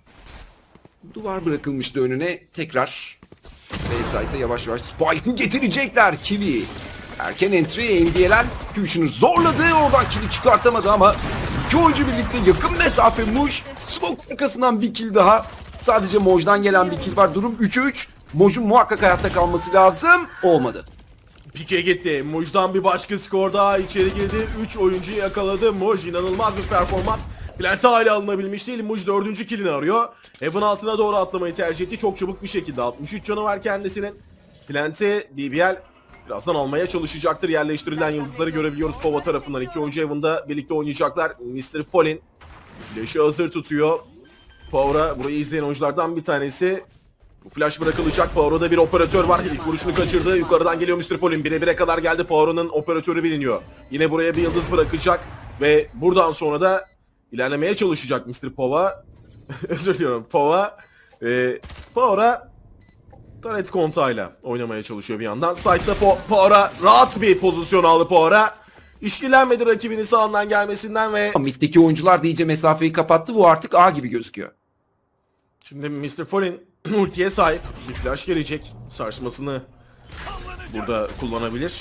duvar bırakılmıştı önüne. Tekrar Bayside'a yavaş yavaş Spike'ı getirecekler. Kiwi erken entry, MDL'ler Q-Shunner zorladı. Oradan kill'i çıkartamadı ama iki oyuncu birlikte yakın mesafe Muş. Smoke arkasından bir kill daha. Sadece Moj'dan gelen bir kill var. Durum 3'e 3. Moj'un muhakkak hayatta kalması lazım. Olmadı. Pike gitti. Moj'dan bir başka skor daha içeri girdi. 3 oyuncuyu yakaladı. Moj inanılmaz bir performans. Plant'e hala alınabilmiş değil. Moj 4. killini arıyor. Heaven altına doğru atlamayı tercih etti. Çok çabuk bir şekilde. 63 canı var kendisinin. Plant'e BBL birazdan almaya çalışacaktır. Yerleştirilen yıldızları görebiliyoruz Pova tarafından. 2 oyuncu Heaven'da birlikte oynayacaklar. Mr. Fallen flash'ı hazır tutuyor. Power'a burayı izleyen oyunculardan bir tanesi. Bu flash bırakılacak. Power'da bir operatör var. İlk vuruşunu kaçırdı. Yukarıdan geliyor Mr. Fallen. 1'e kadar geldi. Power'ın operatörü biliniyor. Yine buraya bir yıldız bırakacak. Ve buradan sonra da ilerlemeye çalışacak Mr. Pova. Özür diliyorum. Pova. Power'a taret kontağıyla oynamaya çalışıyor bir yandan. Side'da Power'a rahat bir pozisyon aldı Power'a. İşkillenmedi rakibinin sağından gelmesinden ve... Mid'deki oyuncular da iyice mesafeyi kapattı. Bu artık A gibi gözüküyor. Şimdi Mr. Fallen ultiye sahip. Bir flash gelecek. Sarsmasını burada kullanabilir.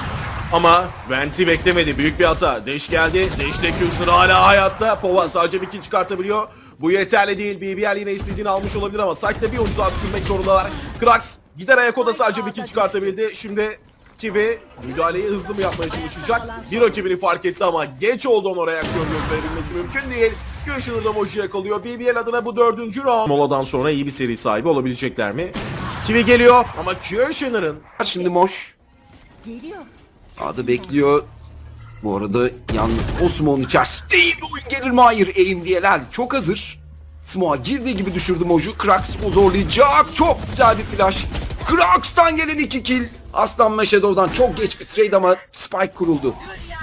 Ama Venti beklemedi. Büyük bir hata. Deş geldi. Deş'te Kushner hala hayatta. Pova sadece bir kill çıkartabiliyor. Bu yeterli değil. BBL yine istediğini almış olabilir ama Site'de bir oyuncu daha düşürmek zorundalar. Krax gider ayak, o da sadece bir kill çıkartabildi. Şimdi Kiwi müdahaleyi hızlı mı yapmaya çalışacak? Bir rakibini fark etti ama geç oldu, ona reaksiyon gösterebilmesi mümkün değil. Kushner da Moji'ye kalıyor. BBL adına bu 4. round. Moladan sonra iyi bir seri sahibi olabilecekler mi? Kiwi geliyor ama Kushner'ın Şimdi Moş Geliyor. adı bekliyor. Bu arada yalnız o smoke'un içerisinde iyi bir oyun gelir mi? Hayır. AMD'ler çok hazır. Smoke'a girdiği gibi düşürdü Moju. Krax o zorlayacak. Çok güzel bir flash. Krax'tan gelen 2 kill. Aslan ve Shadow'dan çok geç bir trade ama spike kuruldu.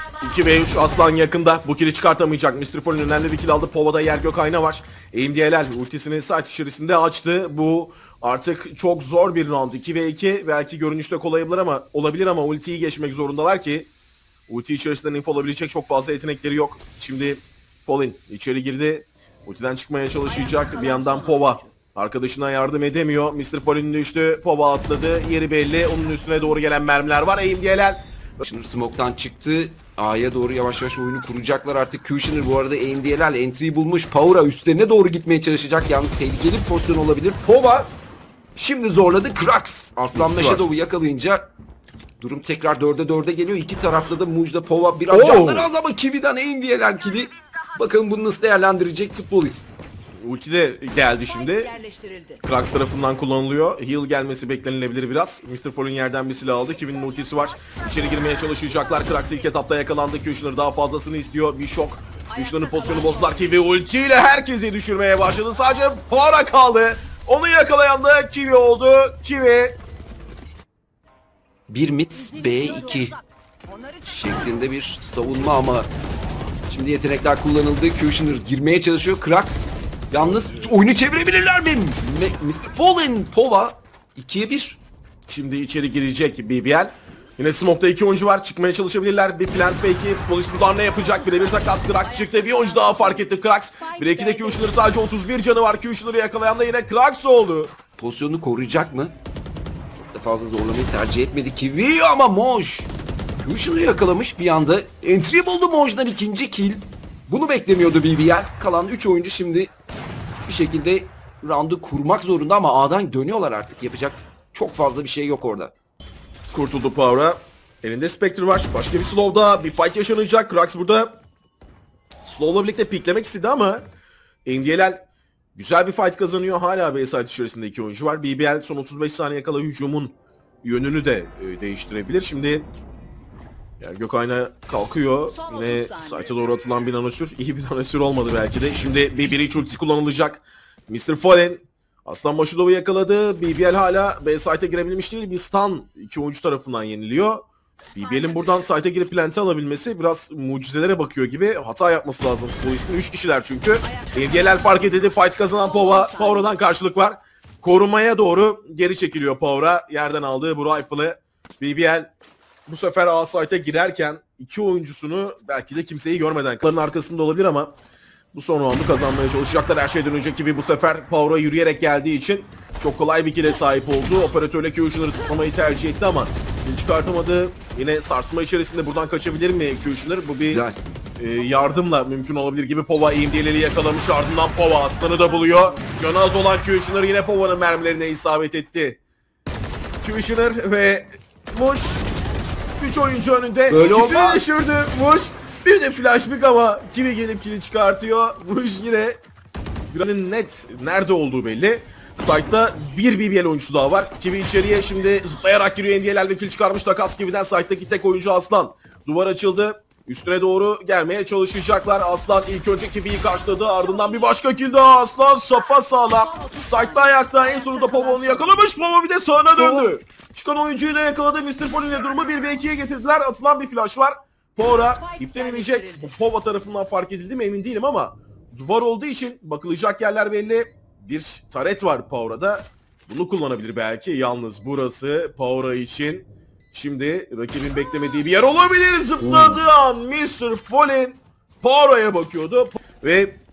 2v3 Aslan yakında. Bu kill'i çıkartamayacak. Mr. Fallen önemli bir kill aldı. Pova'da yer gök ayna var. AMD'ler ultisini site içerisinde açtı. Bu artık çok zor bir round. 2v2 belki görünüşte kolay olabilir ama ultiyi geçmek zorundalar ki ulti içerisinden info olabilecek çok fazla yetenekleri yok. Şimdi Fallen içeri girdi. Ultiden çıkmaya çalışacak. Bir yandan Pova arkadaşına yardım edemiyor. Mr. Fallen düştü. Pova atladı. Yeri belli. Onun üstüne doğru gelen mermiler var. AMD'ler Kushner smoke'tan çıktı. A'ya doğru yavaş yavaş oyunu kuracaklar artık. Kushner bu arada AMD'lerle entry bulmuş. Power'a üstlerine doğru gitmeye çalışacak. Yalnız tehlikeli bir pozisyon olabilir. Pova şimdi zorladı. Krax Aslan ve Shadow'u yakalayınca durum tekrar 4'e 4'e geliyor. İki tarafta da Muj'da Pova biraz canları az ama Kiwi'den AMD'ler kill'i. Bakalım bunu nasıl değerlendirecek futbolist. ulti de geldi şimdi. Yerleştirildi. Krax tarafından kullanılıyor. Heal gelmesi beklenilebilir biraz. Mr. Fallen yerden bir silah aldı. Kiwi'nin ultisi var. İçeri girmeye çalışacaklar. Krax ilk etapta yakalandı. Kushner daha fazlasını istiyor. Bir şok. Kushner'ın pozisyonu bozdular. Kiwi ultiyle herkesi düşürmeye başladı. Sadece Power'a kaldı. Onu yakalayan da Kiwi oldu. Kiwi Bir mid B2 şeklinde bir savunma ama şimdi yetenekler kullanıldı. Kushner girmeye çalışıyor. Krax yalnız oyunu çevirebilirler mi? Mr. Fallen Pova 2'ye 1. şimdi içeri girecek BBL. Yine smoke'da 2 oyuncu var. Çıkmaya çalışabilirler. Bir plant fake'i. Futbolist buradan ne yapacak? Birebir takas. Krax çıktı. Bir oyuncu daha fark etti. Krax. 1-2'de Kushner sadece 31 canı var. Kushner'ı yakalayan da yine Krax oldu. Pozisyonunu koruyacak mı? Çok da fazla zorlamayı tercih etmedi Kiwi ama Moj Kushner'ı yakalamış bir anda. Entry buldu Moj'dan ikinci kill. Bunu beklemiyordu BBL. Kalan 3 oyuncu şimdi bir şekilde roundu kurmak zorunda ama A'dan dönüyorlar artık. Yapacak çok fazla bir şey yok orada. Kurtuldu Power'a. Elinde Spectre var. Başka bir slow'da bir fight yaşanacak. Krax burada slow'la birlikte piklemek istedi ama AMD'ler güzel bir fight kazanıyor. Hala B-side içerisinde 2 oyuncu var. BBL son 35 saniye kala hücumun yönünü de değiştirebilir. Şimdi yani Gökayna kalkıyor. Yine site'e doğru atılan bir nanosür. İyi bir nanosür olmadı belki de. Şimdi bir ulti kullanılacak. Mr. Fallen Aslan Maşudov'u yakaladı. BBL hala B-site'e girebilmiş değil. Bir stun 2 oyuncu tarafından yeniliyor. BBL'in buradan site'e girip plant'i alabilmesi biraz mucizelere bakıyor gibi. Hata yapması lazım. Bu ismi 3 kişiler çünkü. BBL'ler fark edildi. Fight kazanan Pova. Power'dan karşılık var. Korumaya doğru geri çekiliyor Power'a. Yerden aldığı bu rifle'ı. BBL bu sefer A site'e girerken 2 oyuncusunu belki de kimseyi görmeden kanın arkasında olabilir ama bu son roundu kazanmaya çalışacaklar. Her şeyden önce Kiwi bu sefer Power'a yürüyerek geldiği için çok kolay bir kill'e sahip oldu. Operatörle Kushner'ı tutmamayı tercih etti ama çıkartamadı. Yine sarsma içerisinde buradan kaçabilir mi Kushner? Bu bir yardımla mümkün olabilir gibi. Pova AMD'leri yakalamış, ardından Pova Aslan'ı da buluyor. Canı az olan Kushner yine Pova'nın mermilerine isabet etti. Kushner ve Mush 3 oyuncu önünde. Böyle İkisini olmaz. düşürdü Mush. Bir de flashback ama Kiwi gelip kill'i çıkartıyor. Mush yine Gran'ın net nerede olduğu belli. Site'da bir BBL oyuncusu daha var. Kiwi içeriye şimdi zıplayarak giriyor. NDL'lerle kill çıkarmış. Takas Kiwi'den site'daki tek oyuncu Aslan. Duvar açıldı. Üstüne doğru gelmeye çalışacaklar. Aslan ilk önce Kiwi'yi karşıladı. Ardından bir başka kill daha. Aslan sapasağlam. Site'da ayakta. En sonunda Pova onu yakalamış. Pova bir de sağına döndü. Çıkan oyuncuyu da yakaladı. Mr. Fallen'le durumu 1v2'ye getirdiler. Atılan bir flash var. Power'a ipten inecek. Bu Pova tarafından fark edildi mi emin değilim ama duvar olduğu için bakılacak yerler belli. Bir taret var Power'da. Bunu kullanabilir belki. Yalnız burası Power için şimdi rakibin beklemediği bir yer olabilir. Zıpladığı an Mr. Fallen Power'a bakıyordu. Ve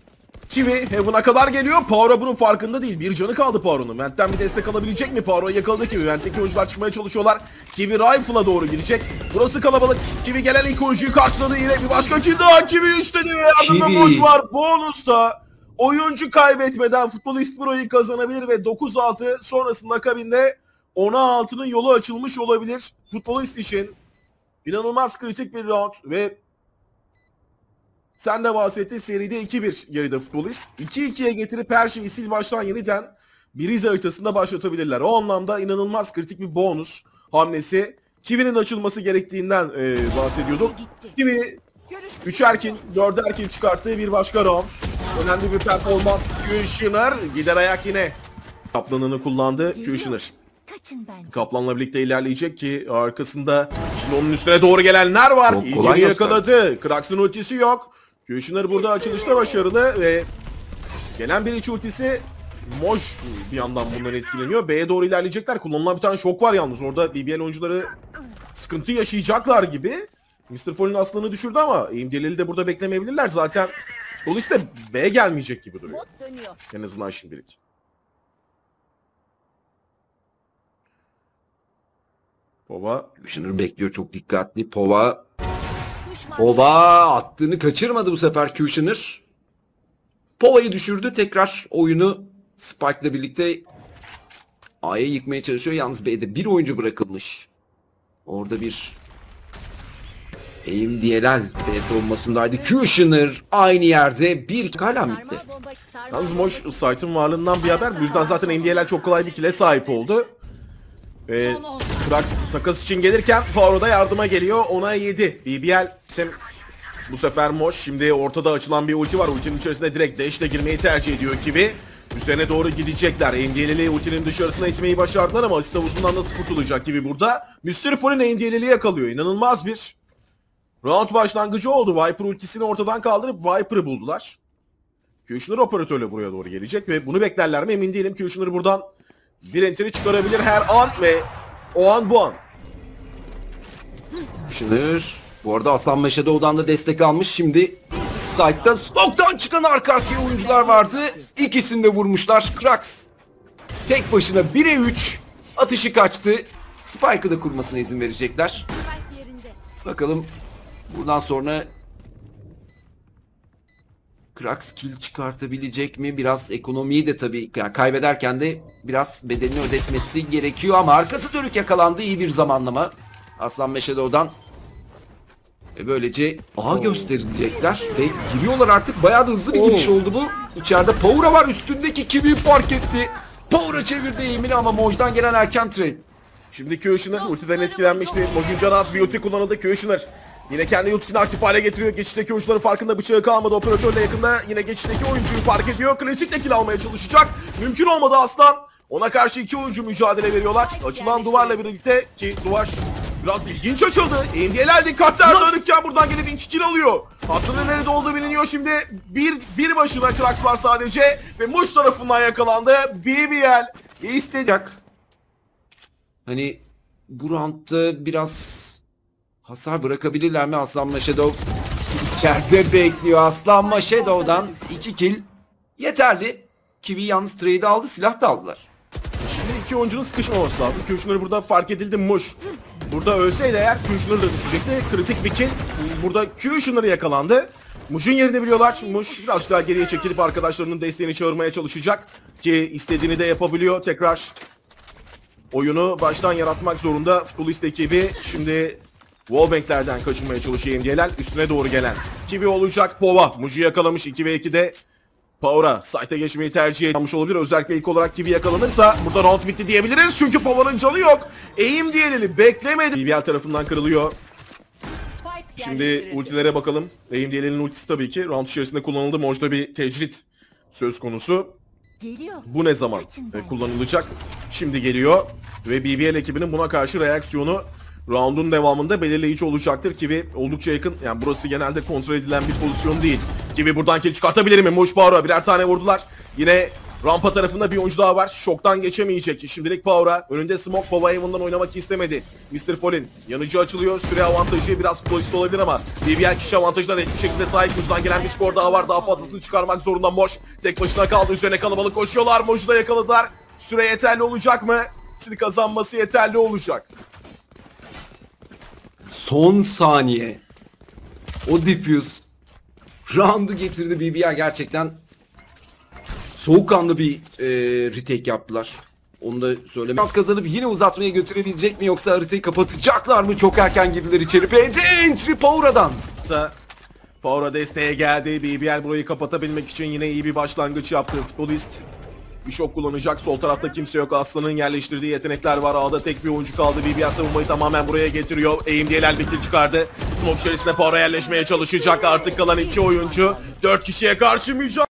Kiwi Heaven'a kadar geliyor. Power'a bunun farkında değil. Bir canı kaldı Power'un. Vent'ten bir destek alabilecek mi? Power'ı yakaladı Kiwi. Vent'teki oyuncular çıkmaya çalışıyorlar. Kiwi Rifle'a doğru girecek. Burası kalabalık. Kiwi gelen ilk oyuncuyu karşıladı. Yine bir başka kill daha. Kiwi 3 dedi ve ardından Moş var. Bonusta oyuncu kaybetmeden Futbolist burayı kazanabilir ve 9-6 sonrasında akabinde 10'a 6'nın yolu açılmış olabilir. Futbolist için inanılmaz kritik bir round ve sen de bahsettin, seride 2-1 geride Futbolist. 2-2'ye getirip her şeyi sil baştan yeniden Biriz haritasında başlatabilirler. O anlamda inanılmaz kritik bir bonus hamlesi. Kiwi'nin açılması gerektiğinden bahsediyorduk. Kiwi 3'er kill, 4'er kill çıkarttığı bir başka round. Önemli bir performans. Kushner gider ayak yine. Kaplanını kullandı Kushner. Kaplan'la birlikte ilerleyecek ki arkasında şimdi onun üstüne doğru gelenler var. İlkini yakaladı. Krax'ın ultisi yok. Kushner burada açılışta başarılı ve gelen bir iç ultisi Moj bir yandan bundan etkileniyor. B'ye doğru ilerleyecekler. Kullanılan bir tane şok var yalnız. Orada BBL oyuncuları sıkıntı yaşayacaklar gibi. Mr. Fall'in aslını düşürdü ama AMD'li de burada beklemeyebilirler. Zaten Futbolist de B gelmeyecek gibi duruyor. En azından şimdilik. Pova. Kushner bekliyor çok dikkatli. Pova attığını kaçırmadı bu sefer Kushner. Pova'yı düşürdü. Tekrar oyunu Spike'la birlikte A'ya yıkmaya çalışıyor. Yalnız B'de bir oyuncu bırakılmış. Orada bir AMD'ler B savunmasındaydı. Kushner aynı yerde bir hala bitti. Yalnız Moş site'ın varlığından bir haber. Bu yüzden zaten AMD'ler çok kolay bir kill'e sahip oldu. Krax takas için gelirken Power da yardıma geliyor. Ona 7. BBL bu sefer Moş. Şimdi ortada açılan bir ulti var. Ultinin içerisine direkt dash ile girmeyi tercih ediyor Kiwi. Üzerine doğru gidecekler. AMD'li ultinin dışarısına itmeyi başardılar ama asist havuzundan nasıl kurtulacak Kiwi burada. Mr. Fall'in AMD'li yakalıyor. İnanılmaz bir round başlangıcı oldu. Viper ultisini ortadan kaldırıp Viper'ı buldular. Kushner operatörle buraya doğru gelecek ve bunu beklerler mi emin değilim. Kushner buradan bir entry çıkarabilir her an ve o an bu an. Kushner bu arada Aslan Meşedoğ'dan da destek almış. Şimdi site'da smoke'tan çıkan arka arkaya oyuncular vardı. İkisini de vurmuşlar. Krax tek başına 1'e 3 atışı kaçtı. Spike'ı da kurmasına izin verecekler. Bakalım buradan sonra Krax kill çıkartabilecek mi? Biraz ekonomiyi de tabii yani kaybederken de biraz bedelini ödetmesi gerekiyor ama arkası dönük yakalandı. İyi bir zamanlama Aslan Meşedoğ'dan. Böylece A gösterilecekler ve giriyorlar artık. Bayağı da hızlı bir giriş oldu bu. İçeride Power'a var, üstündeki Kiwi fark etti. Power'a çevirdi eğimini ama Moj'dan gelen erken trade. Şimdi Kushner ultiden etkilenmişti. Moj'un canı az bir ulti kullanıldı. Kushner yine kendi ultisini aktif hale getiriyor. Geçişteki oyuncuların farkında bıçağı kalmadı. Operatörle yakında yine geçişteki oyuncuyu fark ediyor. Klasikle kill almaya çalışacak. Mümkün olmadı Aslan. Ona karşı iki oyuncu mücadele veriyorlar. Açılan duvarla birlikte ki duvar biraz ilginç açıldı. AMD'ler dikkatler dönükken buradan gelip 2 kill alıyor. Aslan'ın nerede olduğu biliniyor şimdi. Bir başına Krax var sadece ve Muş tarafından yakalandı. BBL istedi. Hani bu roundda biraz hasar bırakabilirler mi? Aslan Meşedoğ içeride bekliyor. Aslan Meşedoğ'dan 2 kill yeterli. Kiwi yalnız trade aldı, silah da aldılar. Şimdi iki oyuncunun sıkışmaması lazım. Kushner burada fark edildi. Muş burada ölseydi eğer Kushner da düşecekti. Kritik bir kill. Burada Kushner yakalandı. Muş'un yerini biliyorlar. Muş biraz daha geriye çekilip arkadaşlarının desteğini çağırmaya çalışacak. Ki istediğini de yapabiliyor. Tekrar oyunu baştan yaratmak zorunda Futbolist ekibi. Şimdi wallbanklerden kaçınmaya çalışıyor MD'ler. Üstüne doğru gelen Kiwi olacak. Pova Muş'u yakalamış 2 ve 2'de. Power'a site'e geçmeyi tercih etmiş olabilir. Özellikle ilk olarak Kiwi yakalanırsa burada round bitti diyebiliriz. Çünkü Pova'nın canı yok. Aim diğerleri beklemedi. BBL tarafından kırılıyor. Şimdi ultilere bakalım. Aim diğerlerinin ultisi tabii ki. Round içerisinde kullanıldı. Moj'da bir tecrit söz konusu. Bu ne zaman kullanılacak? Şimdi geliyor. Ve BBL ekibinin buna karşı reaksiyonu round'un devamında belirleyici olacaktır. Kiwi oldukça yakın. Yani burası genelde kontrol edilen bir pozisyon değil. Kiwi buradan kill çıkartabilir mi? Muş Power'a birer tane vurdular. Yine Rampa tarafında bir oyuncu daha var. Şoktan geçemeyecek. Şimdilik Power'a. Önünde Smoke. Baba Evan'dan oynamak istemedi. Mr. Fallin. Yanıcı açılıyor. Süre avantajı biraz futbolist olabilir ama BBL kişi avantajına net bir şekilde sahip. Uçtan gelen bir skor daha var. Daha fazlasını çıkarmak zorunda Moş. Tek başına kaldı. Üzerine kalabalık koşuyorlar. Moş'u da yakaladılar. Süre yeterli olacak mı? Kazanması yeterli olacak. Son saniye. O diffuse round'u getirdi BBL, gerçekten soğukkanlı bir retake yaptılar. Onu da söyleyeyim. Round kazanıp yine uzatmaya götürebilecek mi, yoksa haritayı kapatacaklar mı? Çok erken girdiler içeri. Entry Power'dan. Power'a desteğe geldi. BBL burayı kapatabilmek için yine iyi bir başlangıç yaptı. Futbolist bir şok kullanacak. Sol tarafta kimse yok. Aslan'ın yerleştirdiği yetenekler var. A'da tek bir oyuncu kaldı. BBL savunmayı tamamen buraya getiriyor. AMD'ler bir kill çıkardı. Smoke içerisinde Power'a yerleşmeye çalışacak. Artık kalan 2 oyuncu 4 kişiye karşı mücadele.